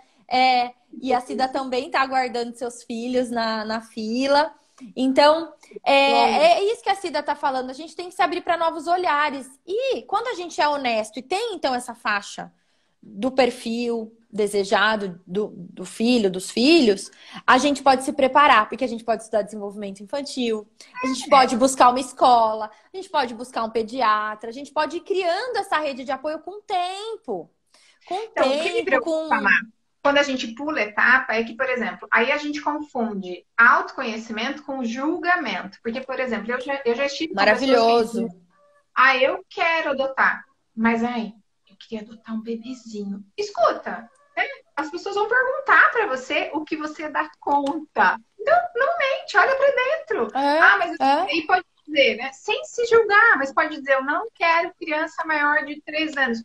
S2: e a Cida também está aguardando seus filhos na fila. Então,
S1: Bom,
S2: é isso que a Cida está falando. A gente tem que se abrir para novos olhares. E quando a gente é honesto e tem, então, essa faixa do perfil desejado do filho, dos filhos, a gente pode se preparar, porque a gente pode estudar desenvolvimento infantil, a gente pode buscar uma escola, a gente pode buscar um pediatra, a gente pode ir criando essa rede de apoio com tempo. Com
S1: então, o que me
S2: tempo,
S1: preocupa,
S2: com.
S1: Mar, quando a gente pula etapa, é que, por exemplo, aí a gente confunde autoconhecimento com julgamento. Porque, por exemplo, eu já estive com pessoas que
S2: Maravilhoso.
S1: diziam, ah, eu quero adotar, mas, ai, eu queria adotar um bebezinho. Escuta, né? As pessoas vão perguntar para você o que você dá conta. Então, não mente, olha para dentro. Ah, mas
S2: É.
S1: aí pode dizer, né? Sem se julgar, mas pode dizer, eu não quero criança maior de 3 anos.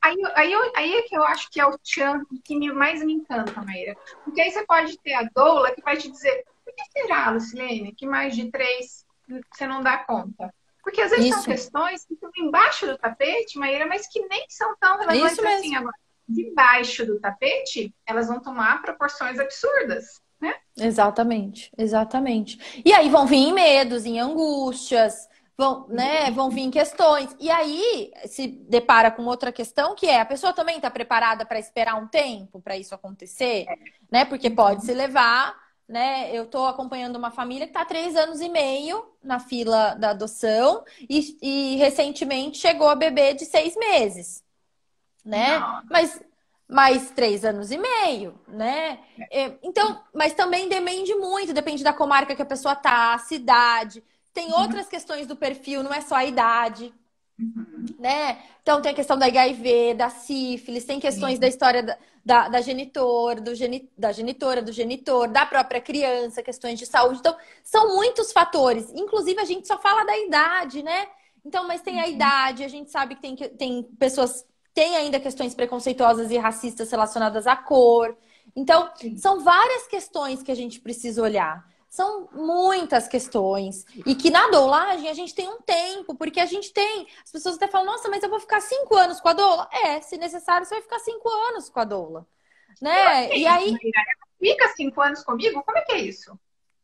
S1: Aí é que eu acho que é o tchan que mais me encanta, Maíra. Porque aí você pode ter a doula que vai te dizer, por que será, Lucilene, que mais de 3 você não dá conta? Porque às vezes são
S2: Isso.
S1: questões que estão embaixo do tapete, Maíra, mas que nem são tão
S2: Isso
S1: relevantes assim
S2: mesmo.
S1: agora. debaixo do tapete, elas vão tomar proporções absurdas, né?
S2: Exatamente, exatamente. E aí vão vir em medos, em angústias, vão, né, vão vir em questões. E aí se depara com outra questão, que é a pessoa também está preparada para esperar um tempo para isso acontecer, né? Porque pode se levar, né? Eu estou acompanhando uma família que está há 3 anos e meio na fila da adoção e recentemente chegou a bebê de 6 meses, né?
S1: Não.
S2: Mas mais 3 anos e meio, né? Então, mas também depende muito, depende da comarca que a pessoa tá, a cidade. Tem outras questões do perfil, não é só a idade, né? Então tem a questão da HIV, da sífilis, tem questões da história da genitora, da genitora, do genitor, da própria criança, questões de saúde. Então, são muitos fatores. Inclusive, a gente só fala da idade, né? Então, mas tem a idade, a gente sabe que tem pessoas, tem ainda questões preconceituosas e racistas relacionadas à cor. Então, são várias questões que a gente precisa olhar. São muitas questões. E que na doulagem a gente tem um tempo, porque a gente tem. As pessoas até falam, nossa, mas eu vou ficar 5 anos com a doula? Se necessário, você vai ficar 5 anos com a doula. Né? E aí.
S1: Fica 5 anos comigo? Como é que é isso?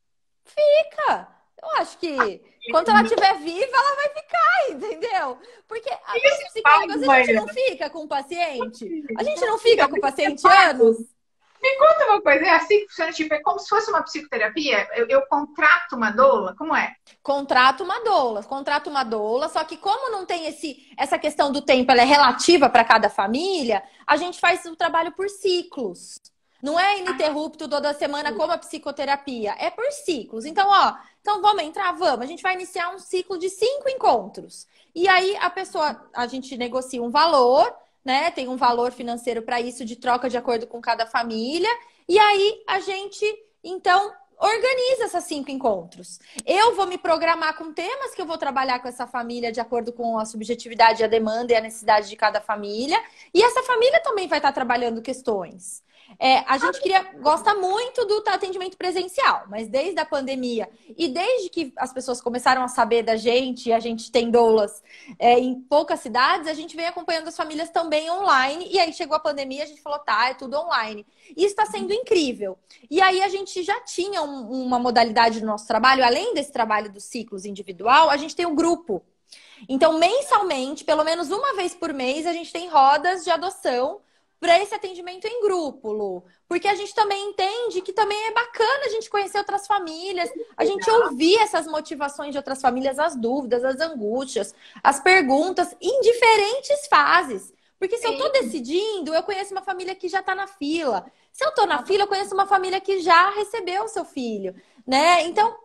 S2: Fica. Eu acho que enquanto ela estiver viva, ela vai ficar, entendeu? Porque a gente psicóloga, a gente não fica com o paciente. A gente não fica com o paciente anos.
S1: Me conta uma coisa, é assim que funciona? Tipo, é como se fosse uma psicoterapia? Eu contrato uma doula? Como é?
S2: Contrato uma doula, só que como não tem essa questão do tempo, ela é relativa para cada família, a gente faz o trabalho por ciclos. Não é ininterrupto toda semana como a psicoterapia, é por ciclos. Então, então vamos entrar, vamos. A gente vai iniciar um ciclo de 5 encontros. E aí a gente negocia um valor, né? Tem um valor financeiro para isso de troca de acordo com cada família. E aí a gente, então, organiza esses 5 encontros. Eu vou me programar com temas que eu vou trabalhar com essa família de acordo com a subjetividade, a demanda e a necessidade de cada família. E essa família também vai estar trabalhando questões. A gente gosta muito do atendimento presencial, mas desde a pandemia e desde que as pessoas começaram a saber da gente, e a gente tem doulas em poucas cidades, a gente vem acompanhando as famílias também online. E aí chegou a pandemia, a gente falou, tá, é tudo online. E isso está sendo incrível. E aí a gente já tinha uma modalidade do nosso trabalho, além desse trabalho dos ciclos individual, a gente tem um grupo. Então, mensalmente, pelo menos uma vez por mês, a gente tem rodas de adoção para esse atendimento em grupo, Lu. Porque a gente também entende que também é bacana a gente conhecer outras famílias, a gente ouvir essas motivações de outras famílias, as dúvidas, as angústias, as perguntas em diferentes fases. Porque se eu tô decidindo, eu conheço uma família que já tá na fila. Se eu tô na fila, eu conheço uma família que já recebeu o seu filho, né? Então,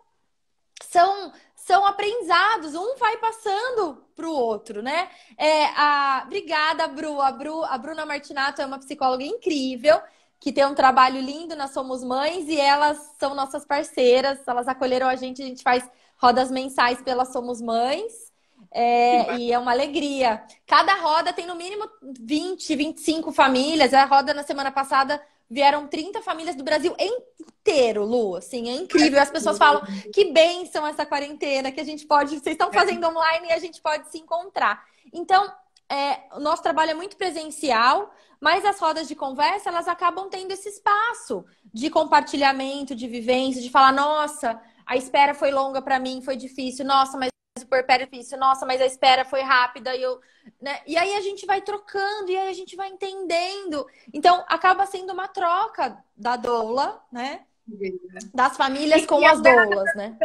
S2: são aprendizados, um vai passando para o outro, né? Obrigada, Bru. A Bruna Martinato é uma psicóloga incrível, que tem um trabalho lindo na Somos Mães, e elas são nossas parceiras, elas acolheram a gente faz rodas mensais pela Somos Mães. E é uma alegria. Cada roda tem no mínimo 20, 25 famílias. A roda na semana passada vieram 30 famílias do Brasil inteiro, Lu. Assim, é incrível. As pessoas falam que bênção essa quarentena, que a gente pode. Vocês estão fazendo online e a gente pode se encontrar. Então, o nosso trabalho é muito presencial, mas as rodas de conversa, elas acabam tendo esse espaço de compartilhamento, de vivência, de falar, nossa, a espera foi longa para mim, foi difícil, nossa, mas o puerpério é difícil, nossa, mas a espera foi rápida, né? E aí a gente vai trocando, e aí a gente vai entendendo. Então, acaba sendo uma troca da doula, né? Das famílias com as doulas, né?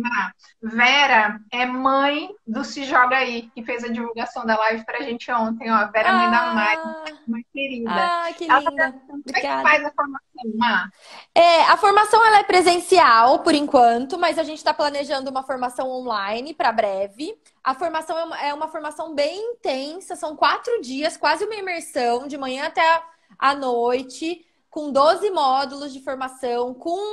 S1: Vera é mãe do Se Joga Aí, que fez a divulgação da live pra gente ontem, ó. Vera é mãe da Mari, uma querida.
S2: Que linda.
S1: Como é que faz a formação, Má?
S2: A formação ela é presencial por enquanto, mas a gente está planejando uma formação online para breve. A formação é uma formação bem intensa, são 4 dias, quase uma imersão, de manhã até a noite, com 12 módulos de formação,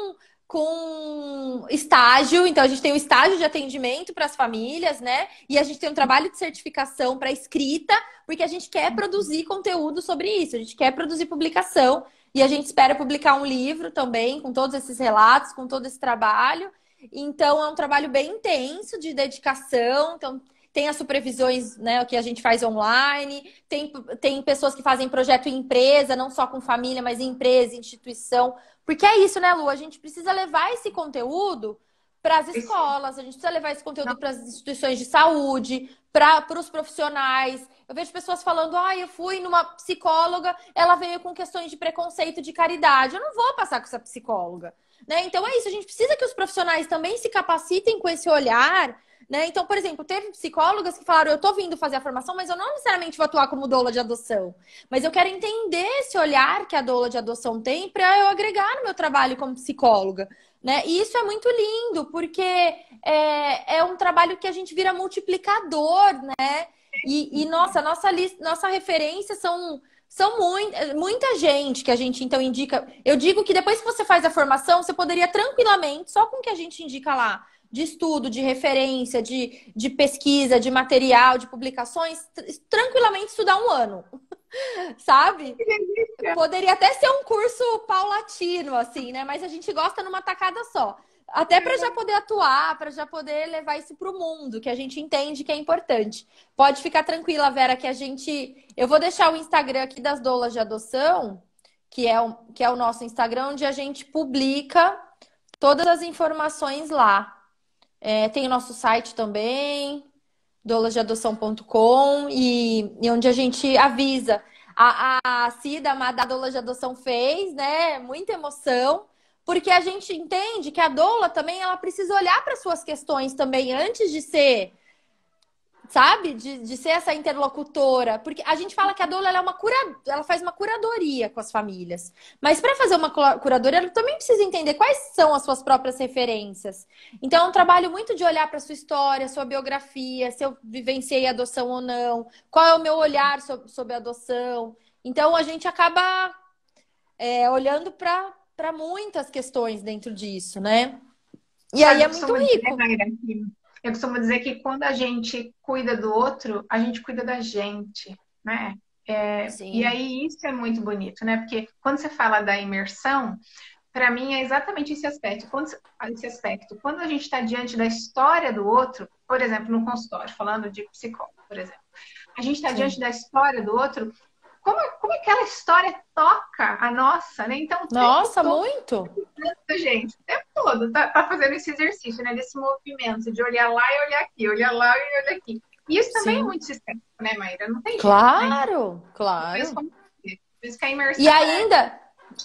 S2: com estágio. Então, a gente tem um estágio de atendimento para as famílias, né? E a gente tem um trabalho de certificação para escrita, porque a gente quer produzir conteúdo sobre isso, a gente quer produzir publicação. E a gente espera publicar um livro também, com todos esses relatos, com todo esse trabalho. Então, é um trabalho bem intenso, de dedicação. Então, tem as supervisões, né, que a gente faz online, tem pessoas que fazem projeto em empresa, não só com família, mas em empresa, instituição. Porque é isso, né, Lu? A gente precisa levar esse conteúdo para as escolas, a gente precisa levar esse conteúdo para as instituições de saúde, para os profissionais. Eu vejo pessoas falando, eu fui numa psicóloga, ela veio com questões de preconceito de caridade. Eu não vou passar com essa psicóloga, né? Então é isso, a gente precisa que os profissionais também se capacitem com esse olhar, né? Então, por exemplo, teve psicólogas que falaram, eu tô vindo fazer a formação, mas eu não necessariamente vou atuar como doula de adoção. Mas eu quero entender esse olhar que a doula de adoção tem para eu agregar no meu trabalho como psicóloga. Né? E isso é muito lindo, porque é um trabalho que a gente vira multiplicador, né? Nossa referência são muita gente que a gente então indica. Eu digo que depois que você faz a formação, você poderia tranquilamente, só com o que a gente indica lá, de estudo, de referência, de pesquisa, de material, de publicações, tranquilamente estudar um ano. Sabe? Poderia até ser um curso paulatino, assim, né? Mas a gente gosta numa tacada só. Até para já poder atuar, para já poder levar isso para o mundo, que a gente entende que é importante. Pode ficar tranquila, Vera, que a gente. Eu vou deixar o Instagram aqui das doulas de adoção, que é o nosso Instagram, onde a gente publica todas as informações lá. Tem o nosso site também, doulasdeadoção.com, e onde a gente avisa. A Cida, a Amada Doula de Adoção, fez, né? Muita emoção, porque a gente entende que a doula também ela precisa olhar para suas questões também antes de ser, sabe? De ser essa interlocutora. Porque a gente fala que a doula ela faz uma curadoria com as famílias. Mas para fazer uma curadoria, ela também precisa entender quais são as suas próprias referências. Então, é um trabalho muito de olhar para sua história, sua biografia, se eu vivenciei a adoção ou não, qual é o meu olhar sobre a adoção. Então, a gente acaba olhando para muitas questões dentro disso, né? E aí é muito rico.
S1: Eu costumo dizer que quando a gente cuida do outro, a gente cuida da gente, né? E aí isso é muito bonito, né? Porque quando você fala da imersão, para mim é exatamente esse aspecto. Quando a gente está diante da história do outro, por exemplo, no consultório, falando de psicólogo, por exemplo, a gente está diante da história do outro, como aquela história toca a nossa, né? Então,
S2: nossa, muito!
S1: Gente, o tempo todo tá fazendo esse exercício, né? Desse movimento de olhar lá e olhar aqui, olhar lá e olhar aqui. E isso também é muito sistêmico, né, Maíra? Não tem
S2: claro,
S1: jeito, né?
S2: Claro.
S1: Por isso que a imersão
S2: e ainda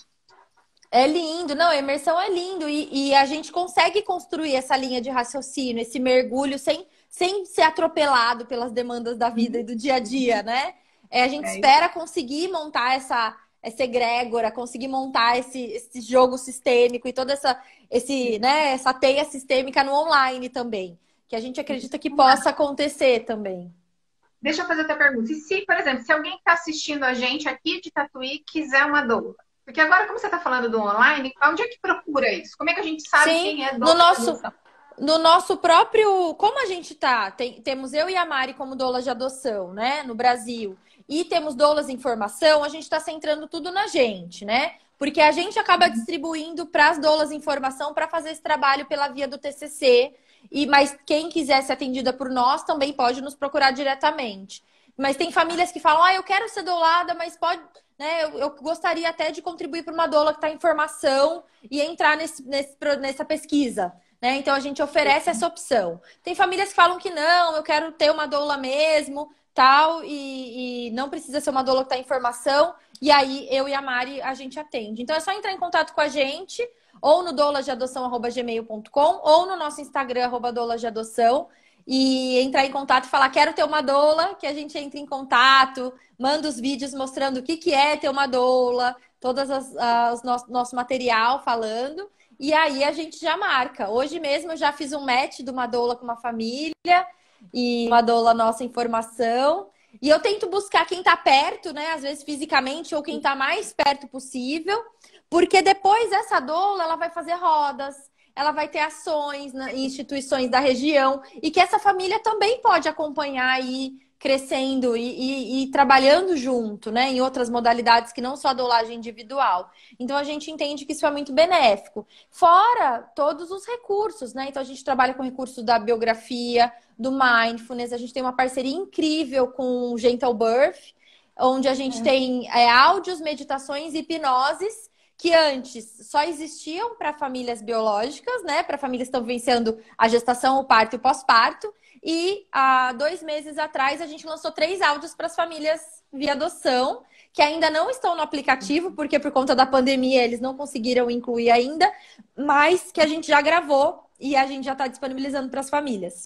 S2: é lindo, não, a imersão é lindo e a gente consegue construir essa linha de raciocínio, esse mergulho sem ser atropelado pelas demandas da vida e do dia a dia, né? A gente espera conseguir montar essa egrégora, conseguir montar esse jogo sistêmico e toda essa teia sistêmica no online também, que a gente acredita que possa acontecer também.
S1: Deixa eu fazer outra pergunta. E se, por exemplo, se alguém que está assistindo a gente aqui de Tatuí quiser uma doula? Porque agora, como você está falando do online, onde é que procura isso? Como é que a gente sabe quem é doula?
S2: No nosso próprio... Como a gente temos eu e a Mari como doulas de adoção, né? No Brasil. E temos doulas em formação, a gente está centrando tudo na gente, né? Porque a gente acaba distribuindo para as doulas em formação para fazer esse trabalho pela via do TCC. Mas quem quiser ser atendida por nós também pode nos procurar diretamente. Mas tem famílias que falam, eu quero ser doulada, mas pode... Né, eu gostaria até de contribuir para uma doula que está em formação e entrar nessa pesquisa. Né? Então, a gente oferece essa opção. Tem famílias que falam que não, eu quero ter uma doula mesmo, tal, e não precisa ser uma doula que está em formação. E aí, eu e a Mari, a gente atende. Então, é só entrar em contato com a gente, ou no doulasdeadoção@gmail.com, ou no nosso Instagram, @doulasdeadoção, e entrar em contato e falar, quero ter uma doula, que a gente entra em contato, manda os vídeos mostrando o que é ter uma doula, nosso material falando, e aí a gente já marca. Hoje mesmo eu já fiz um match de uma doula com uma família, e uma doula nossa em formação, e eu tento buscar quem tá perto, né, às vezes fisicamente, ou quem tá mais perto possível, porque depois essa doula, ela vai fazer rodas, ela vai ter ações em instituições da região e que essa família também pode acompanhar aí crescendo e trabalhando junto, né, em outras modalidades que não só a dolagem individual. Então a gente entende que isso é muito benéfico. Fora todos os recursos, né? Então a gente trabalha com recursos da biografia, do mindfulness, a gente tem uma parceria incrível com o Gentle Birth, onde a gente tem áudios, meditações e hipnoses que antes só existiam para famílias biológicas, né? Para famílias que estão vivenciando a gestação, o parto e o pós-parto. E há 2 meses atrás a gente lançou 3 áudios para as famílias via adoção, que ainda não estão no aplicativo, porque por conta da pandemia eles não conseguiram incluir ainda, mas que a gente já gravou e a gente já está disponibilizando para as famílias.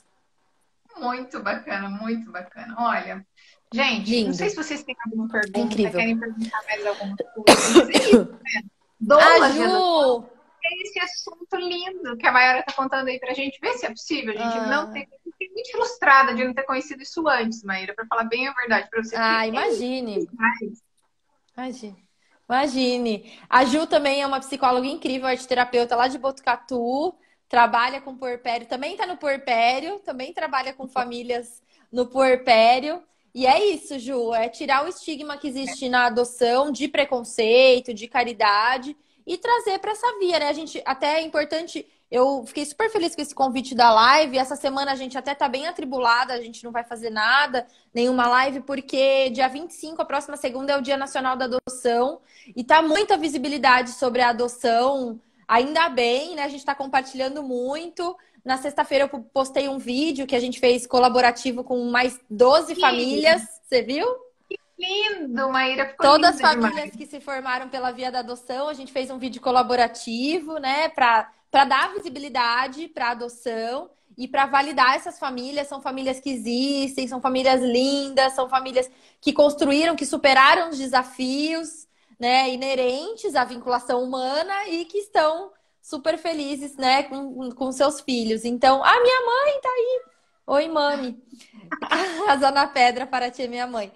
S1: Muito bacana, muito bacana. Olha, gente, não sei
S2: Lindo.
S1: se vocês têm alguma
S2: É
S1: pergunta,
S2: incrível.
S1: querem perguntar mais alguma coisa, mas é isso, né?
S2: A
S1: Doula de adoção
S2: Ju!
S1: é esse assunto lindo que a Mayara está contando aí pra gente, ver se é possível, a gente não
S2: Ah,
S1: ter, fiquei muito frustrada de não ter conhecido isso antes, Maíra, para falar bem a verdade para você, porque é
S2: imagine.
S1: demais.
S2: Imagine. Imagine. A Ju também é uma psicóloga incrível, arteterapeuta lá de Botucatu, trabalha com puerpério, também está no puerpério, também trabalha com famílias no puerpério. E é isso, Ju, é tirar o estigma que existe na adoção de preconceito, de caridade e trazer para essa via, né? A gente até é importante, eu fiquei super feliz com esse convite da live. Essa semana a gente até tá bem atribulada, a gente não vai fazer nada, nenhuma live, porque dia 25, a próxima segunda, é o Dia Nacional da Adoção. E tá muita visibilidade sobre a adoção, ainda bem, né? A gente está compartilhando muito. Na sexta-feira eu postei um vídeo que a gente fez colaborativo com mais 12 famílias. Você viu?
S1: Lindo, Maíra, ficou
S2: Todas as
S1: lindo
S2: famílias
S1: demais.
S2: que se formaram pela via da adoção, a gente fez um vídeo colaborativo, né, para dar visibilidade para a adoção e para validar essas famílias. São famílias que existem, são famílias lindas, são famílias que construíram, que superaram os desafios, né, inerentes à vinculação humana e que estão super felizes, né, com seus filhos. Então, a minha mãe tá aí. Oi, mami. Casa na pedra para ti, minha mãe.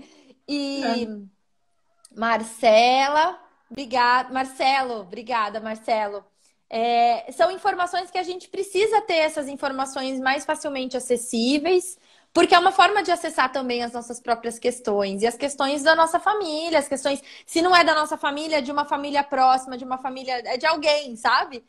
S2: E Marcela, obrigada. Marcelo, obrigada, Marcelo. São informações que a gente precisa ter, essas informações mais facilmente acessíveis, porque é uma forma de acessar também as nossas próprias questões e as questões da nossa família, as questões, se não é da nossa família, é de uma família próxima, de uma família, é de alguém, sabe?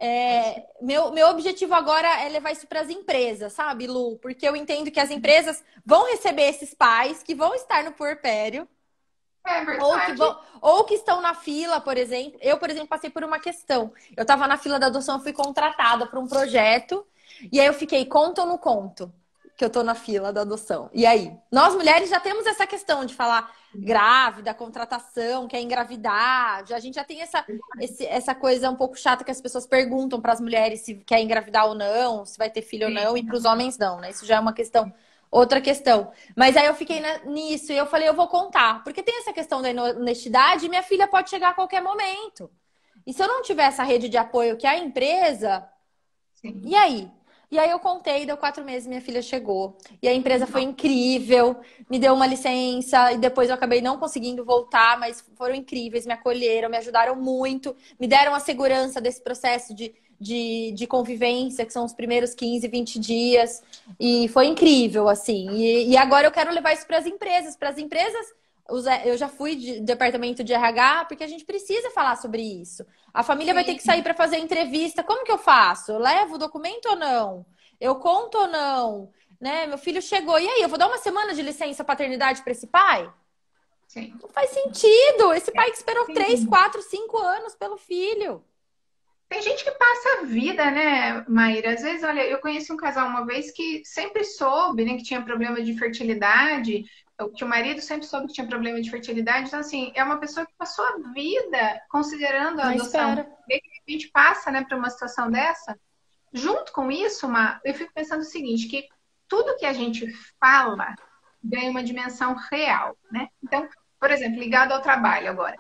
S2: Meu objetivo agora é levar isso para as empresas, sabe, Lu? Porque eu entendo que as empresas vão receber esses pais que vão estar no puerpério
S1: É verdade.
S2: ou que estão na fila, por exemplo. Eu, por exemplo, passei por uma questão. Eu estava na fila da adoção, eu fui contratada para um projeto. E aí eu fiquei, conto ou não conto? Que eu tô na fila da adoção. E aí? Nós mulheres já temos essa questão de falar grávida, contratação, quer engravidar. A gente já tem essa coisa um pouco chata que as pessoas perguntam para as mulheres se quer engravidar ou não, se vai ter filho ou não, e para os homens não, né? Isso já é uma questão. Outra questão. Mas aí eu fiquei nisso e eu falei, eu vou contar. Porque tem essa questão da honestidade e minha filha pode chegar a qualquer momento. E se eu não tiver essa rede de apoio que é a empresa,
S1: Sim.
S2: e aí? E aí eu contei, deu 4 meses, minha filha chegou. E a empresa foi incrível, me deu uma licença e depois eu acabei não conseguindo voltar, mas foram incríveis, me acolheram, me ajudaram muito, me deram a segurança desse processo de convivência, que são os primeiros 15, 20 dias. E foi incrível, assim. E agora eu quero levar isso para as empresas. Para as empresas, eu já fui de departamento de RH, porque a gente precisa falar sobre isso. A família vai ter que sair
S1: Sim.
S2: para fazer entrevista. Como que eu faço? Eu levo o documento ou não? Eu conto ou não? Né? Meu filho chegou. E aí, eu vou dar uma semana de licença paternidade para esse pai?
S1: Sim.
S2: Não faz sentido. Esse pai que esperou 3,
S1: Sim.
S2: 4, 5 anos pelo filho.
S1: Tem gente que passa a vida, né, Maíra? Às vezes, olha, eu conheci um casal uma vez que sempre soube, né, que tinha problema de fertilidade, que o marido sempre soube que tinha problema de fertilidade. Então, assim, é uma pessoa que passou a vida considerando a
S2: Na
S1: adoção.
S2: espera.
S1: E aí, de repente, passa, né, para uma situação dessa. Junto com isso, eu fico pensando o seguinte, que tudo que a gente fala ganha uma dimensão real, né? Então, por exemplo, ligado ao trabalho agora.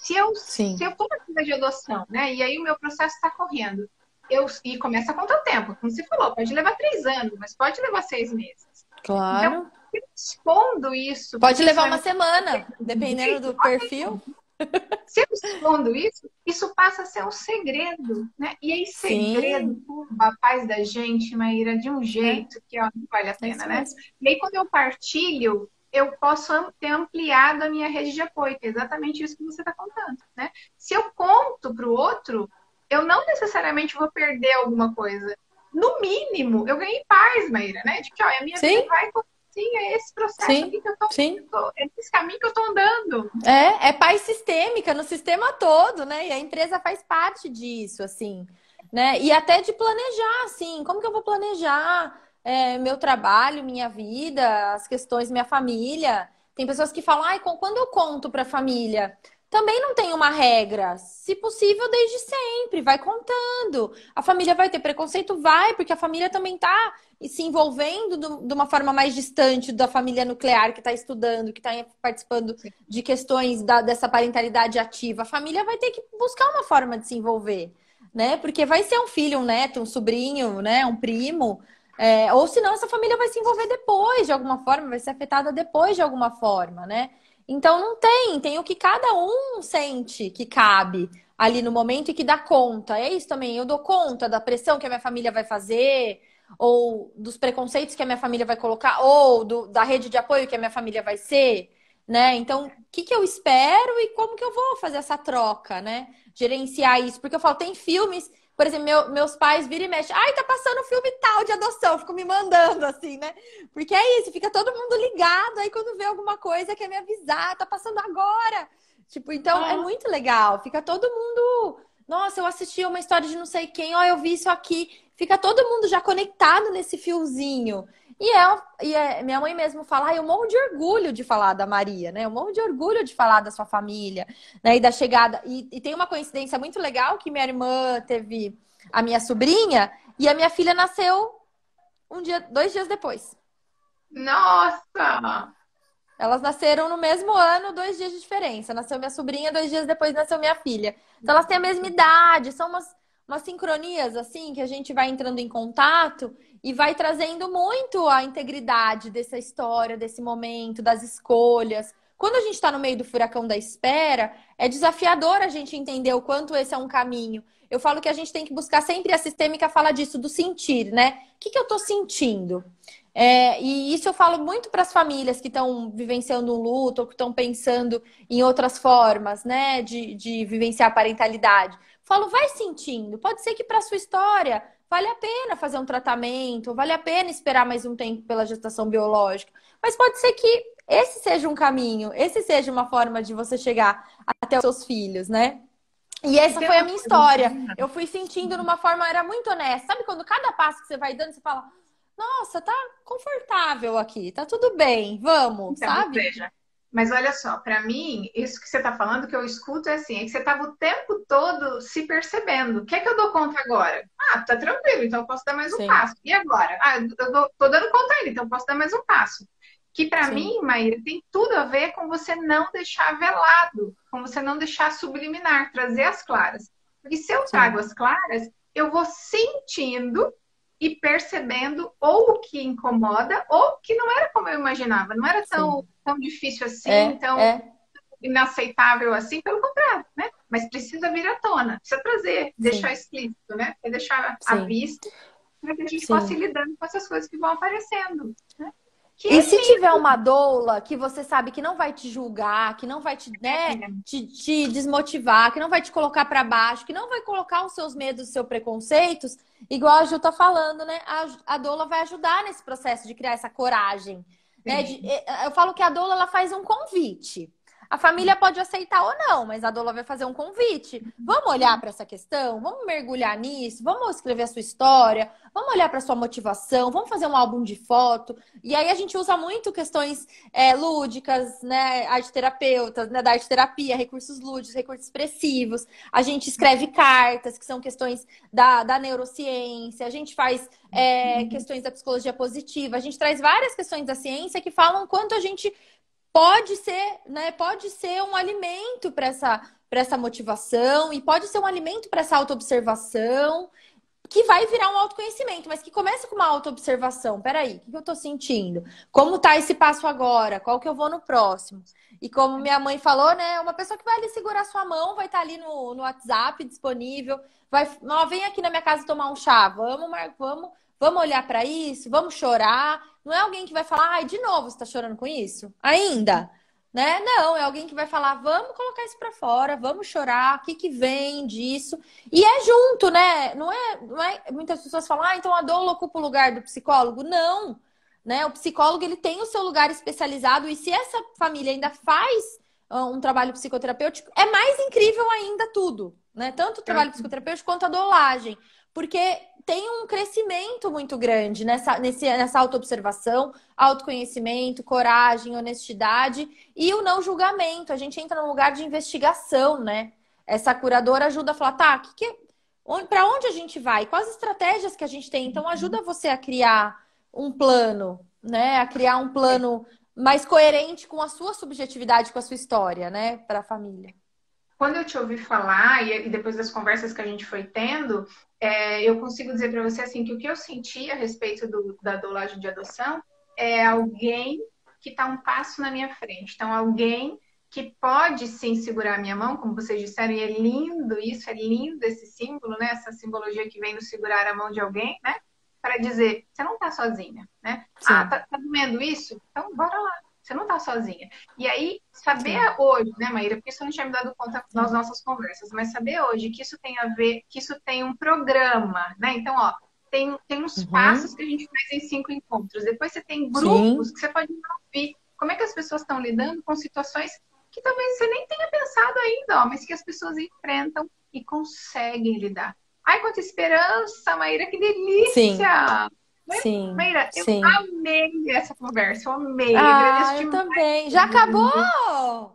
S1: Se
S2: Sim,
S1: eu for na fila de adoção, né? E aí o meu processo está correndo. E começa a contar o tempo. Como você falou, pode levar 3 anos, mas pode levar 6 meses. Então,
S2: claro.
S1: eu escondo isso,
S2: Pode
S1: porque isso
S2: levar
S1: vai
S2: uma
S1: me
S2: semana, dependendo do perfil.
S1: se eu escondo isso, isso passa a ser um segredo, né? E aí, segredo
S2: Sim,
S1: turba a paz da gente, Maíra, de um
S2: é,
S1: jeito que ó, não vale a
S2: é
S1: pena,
S2: isso
S1: né?
S2: mesmo.
S1: E aí, quando eu partilho, eu posso ter ampliado a minha rede de apoio, que é exatamente isso que você está contando, né? Se eu conto para o outro, eu não necessariamente vou perder alguma coisa. No mínimo, eu ganhei paz, Maíra, né? De que, olha, a minha vida
S2: Sim,
S1: vai sim, é esse processo
S2: sim,
S1: aqui que
S2: sim.
S1: é esse caminho que eu estou andando.
S2: É paz sistêmica no sistema todo, né? E a empresa faz parte disso, assim, né? E até de planejar, assim, como que eu vou planejar meu trabalho, minha vida, as questões, minha família. Tem pessoas que falam, ai, quando eu conto para a família, também não tem uma regra. Se possível, desde sempre, vai contando. A família vai ter preconceito? Vai, porque a família também tá se envolvendo de uma forma mais distante da família nuclear que está estudando, que está participando de questões dessa parentalidade ativa, a família vai ter que buscar uma forma de se envolver, né? Porque vai ser um filho, um neto, um sobrinho, né? Um primo. Ou senão essa família vai se envolver depois de alguma forma, vai ser afetada depois de alguma forma, né? Então não tem o que cada um sente que cabe ali no momento e que dá conta. É isso também, eu dou conta da pressão que a minha família vai fazer, ou dos preconceitos que a minha família vai colocar, ou da rede de apoio que a minha família vai ser, né? Então, o que que eu espero e como que eu vou fazer essa troca, né? Gerenciar isso. Porque eu falo, tem filmes, por exemplo, meus pais viram e mexem, ai, tá passando filme tal de adoção, fico me mandando assim, né? Porque é isso, fica todo mundo ligado, aí quando vê alguma coisa quer me avisar, tá passando agora. Tipo, então é
S1: Ah,
S2: muito legal, fica todo mundo. Nossa, eu assisti uma história de não sei quem, ó, eu vi isso aqui. Fica todo mundo já conectado nesse fiozinho. Minha mãe mesmo fala, eu morro de orgulho de falar da Maria, né? Eu morro de orgulho de falar da sua família, né? E da chegada. E tem uma coincidência muito legal que minha irmã teve a minha sobrinha e a minha filha nasceu 2 dias depois.
S1: nossa!
S2: Elas nasceram no mesmo ano, 2 dias de diferença. Nasceu minha sobrinha, 2 dias depois nasceu minha filha. Então elas têm a mesma idade, são umas sincronias assim que a gente vai entrando em contato e vai trazendo muito a integridade dessa história, desse momento, das escolhas. Quando a gente está no meio do furacão da espera, é desafiador a gente entender o quanto esse é um caminho. Eu falo que a gente tem que buscar sempre, a sistêmica fala disso, do sentir, né? O que eu estou sentindo? E isso eu falo muito para as famílias que estão vivenciando um luto ou que estão pensando em outras formas, né, de vivenciar a parentalidade. Falo, vai sentindo. Pode ser que para sua história vale a pena fazer um tratamento, vale a pena esperar mais um tempo pela gestação biológica. Mas pode ser que esse seja um caminho, esse seja uma forma de você chegar até os seus filhos, né? E
S1: E
S2: essa
S1: tem
S2: foi a
S1: uma
S2: minha
S1: coisa,
S2: história.
S1: Marina,
S2: Eu fui sentindo de uma forma, era muito honesta. Sabe quando cada passo que você vai dando, você fala, nossa, tá confortável aqui, tá tudo bem, vamos,
S1: então, ou
S2: sabe?
S1: seja, mas olha só, para mim, isso que você está falando, que eu escuto é assim, é que você estava o tempo todo se percebendo. O que é que eu dou conta agora? Ah, tá tranquilo, então eu posso dar mais um
S2: Sim,
S1: passo. E agora? Ah, tô dando conta ainda, então eu posso dar mais um passo. Que para
S2: sim,
S1: mim, Maíra, tem tudo a ver com você não deixar velado, com você não deixar subliminar, trazer as claras. Porque se eu trago
S2: sim,
S1: as claras, eu vou sentindo e percebendo ou o que incomoda ou que não era como eu imaginava, não era
S2: sim.
S1: tão difícil assim,
S2: É,
S1: tão
S2: é,
S1: inaceitável assim, pelo contrário, né? Mas precisa vir à tona, precisa trazer, deixar
S2: sim,
S1: explícito, né? É deixar à
S2: sim,
S1: vista para que a gente possa ir
S2: sim.
S1: lidando com essas coisas que vão aparecendo, né? Que
S2: E
S1: é
S2: se tiver
S1: lindo,
S2: uma doula que você sabe que não vai te julgar, que não vai te, né, te desmotivar, que não vai te colocar para baixo, que não vai colocar os seus medos, os seus preconceitos, igual a Ju tá falando, né? A doula vai ajudar nesse processo de criar essa coragem, né?
S1: sim,
S2: Eu falo que a doula ela faz um convite. A família pode aceitar ou não, mas a doula vai fazer um convite. Vamos olhar para essa questão, vamos mergulhar nisso, vamos escrever a sua história, vamos olhar para sua motivação, vamos fazer um álbum de foto. E aí a gente usa muito questões lúdicas, né? Arte terapeutas, né? Da arte terapia, recursos lúdicos, recursos expressivos. A gente escreve cartas, que são questões da neurociência. A gente faz questões da psicologia positiva. A gente traz várias questões da ciência que falam quanto a gente pode ser, né? Pode ser um alimento para essa motivação e pode ser um alimento para essa autoobservação que vai virar um autoconhecimento, mas que começa com uma autoobservação. Peraí, o que eu tô sentindo? Como tá esse passo agora? Qual que eu vou no próximo? E como minha mãe falou, né? Uma pessoa que vai ali segurar sua mão, vai estar ali no WhatsApp disponível, vai, ó, vem aqui na minha casa tomar um chá, vamos olhar para isso, vamos chorar. Não é alguém que vai falar, ai, de novo, você tá chorando com isso? Ainda? Né? Não, é alguém que vai falar, vamos colocar isso pra fora, vamos chorar, o que que vem disso? E é junto, né? Não é, muitas pessoas falam, ah, então a doula ocupa o lugar do psicólogo. Não, né? O psicólogo, ele tem o seu lugar especializado e se essa família ainda faz um trabalho psicoterapêutico, é mais incrível ainda tudo, né? Tanto o trabalho psicoterapêutico quanto a doulagem, porque tem um crescimento muito grande nessa autoobservação, autoconhecimento, coragem, honestidade e o não julgamento. A gente entra num lugar de investigação, né? Essa curadora ajuda a falar, tá, para onde a gente vai? Quais estratégias que a gente tem? Então ajuda você a criar um plano, né? A criar um plano mais coerente com a sua subjetividade, com a sua história, né? Para a família.
S1: Quando eu te ouvi falar, e depois das conversas que a gente foi tendo, eu consigo dizer para você assim que o que eu senti a respeito da doulagem de adoção é alguém que está um passo na minha frente. Então, alguém que pode sim segurar a minha mão, como vocês disseram, e é lindo isso, é lindo esse símbolo, né? Essa simbologia que vem do segurar a mão de alguém, né? Para dizer, você não está sozinha, né? Ah,
S2: Sim,
S1: tá doendo isso? Então, bora lá. Você não está sozinha. E aí, saber
S2: sim,
S1: hoje, né, Maíra, porque isso eu não tinha me dado conta nas
S2: sim.
S1: nossas conversas, mas saber hoje que isso tem a ver, que isso tem um programa, né? Então, ó, tem uns passos
S2: Uhum,
S1: que a gente faz em 5 encontros. Depois você tem grupos
S2: sim,
S1: que você pode ouvir como é que as pessoas estão lidando com situações que talvez você nem tenha pensado ainda, ó, mas que as pessoas enfrentam e conseguem lidar. Ai, quanta esperança, Maíra, que
S2: sim,
S1: delícia!
S2: sim,
S1: Maíra, eu
S2: sim.
S1: amei essa conversa, eu amei, agradeço
S2: Ah, eu
S1: demais.
S2: também. Já acabou?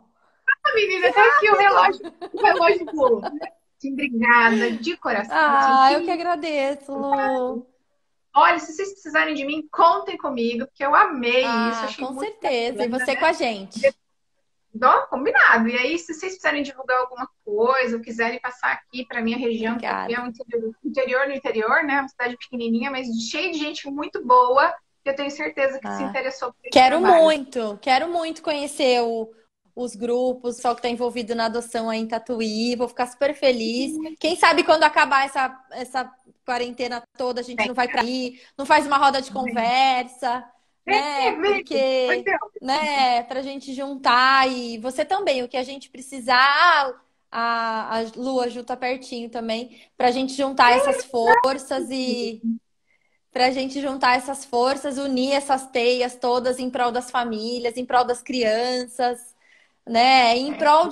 S2: Que
S1: Menina, até aqui
S2: rápido!
S1: o relógio voou. Assim, obrigada, de coração, assim,
S2: Ah, eu que
S1: que...
S2: agradeço, Lu.
S1: Olha, se vocês precisarem de mim, contem comigo, porque eu amei isso,
S2: Ah,
S1: achei
S2: com
S1: muito
S2: certeza. E
S1: bacana,
S2: você com
S1: né?
S2: a gente.
S1: Combinado. E aí, se vocês precisarem divulgar alguma coisa, ou quiserem passar aqui para minha região, que aqui é
S2: Obrigada.
S1: um interior no interior, né? Uma cidade pequenininha, mas cheia de gente muito boa, que eu tenho certeza que se
S2: Ah,
S1: interessou por esse trabalho.
S2: quero muito conhecer os grupos, o pessoal que está envolvido na adoção aí em Tatuí. Vou ficar super feliz. Quem sabe quando acabar essa quarentena toda, a gente
S1: Bem,
S2: não vai para aí, não faz uma roda de
S1: bem,
S2: conversa, né?
S1: bem, pois
S2: Porque,
S1: é.
S2: né, pra gente juntar e você também, o que a gente precisar, a Lua Ju tá pertinho também, pra gente juntar essas forças e pra gente juntar essas forças, unir essas teias todas em prol das famílias, em prol das crianças, né? Em
S1: É,
S2: prol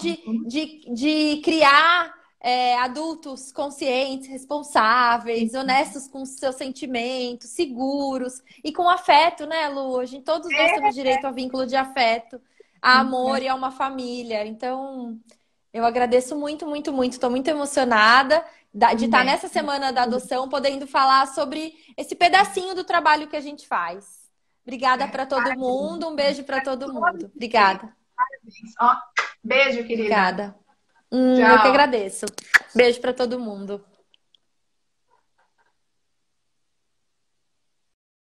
S2: de criar adultos conscientes, responsáveis, honestos com os seus sentimentos, seguros e com afeto, né, Lu? A gente, todos nós temos direito a vínculo de afeto, a amor e a uma família. Então, eu agradeço muito, muito, muito. Estou muito emocionada de estar
S1: também.
S2: nessa semana da adoção, podendo falar sobre esse pedacinho do trabalho que a gente faz. Obrigada para todo
S1: Parabéns.
S2: mundo. Um beijo para todo
S1: Todos
S2: mundo.
S1: vocês.
S2: Obrigada.
S1: Ó, beijo, querida.
S2: Obrigada. Eu que
S1: Tchau.
S2: agradeço. Beijo para todo mundo.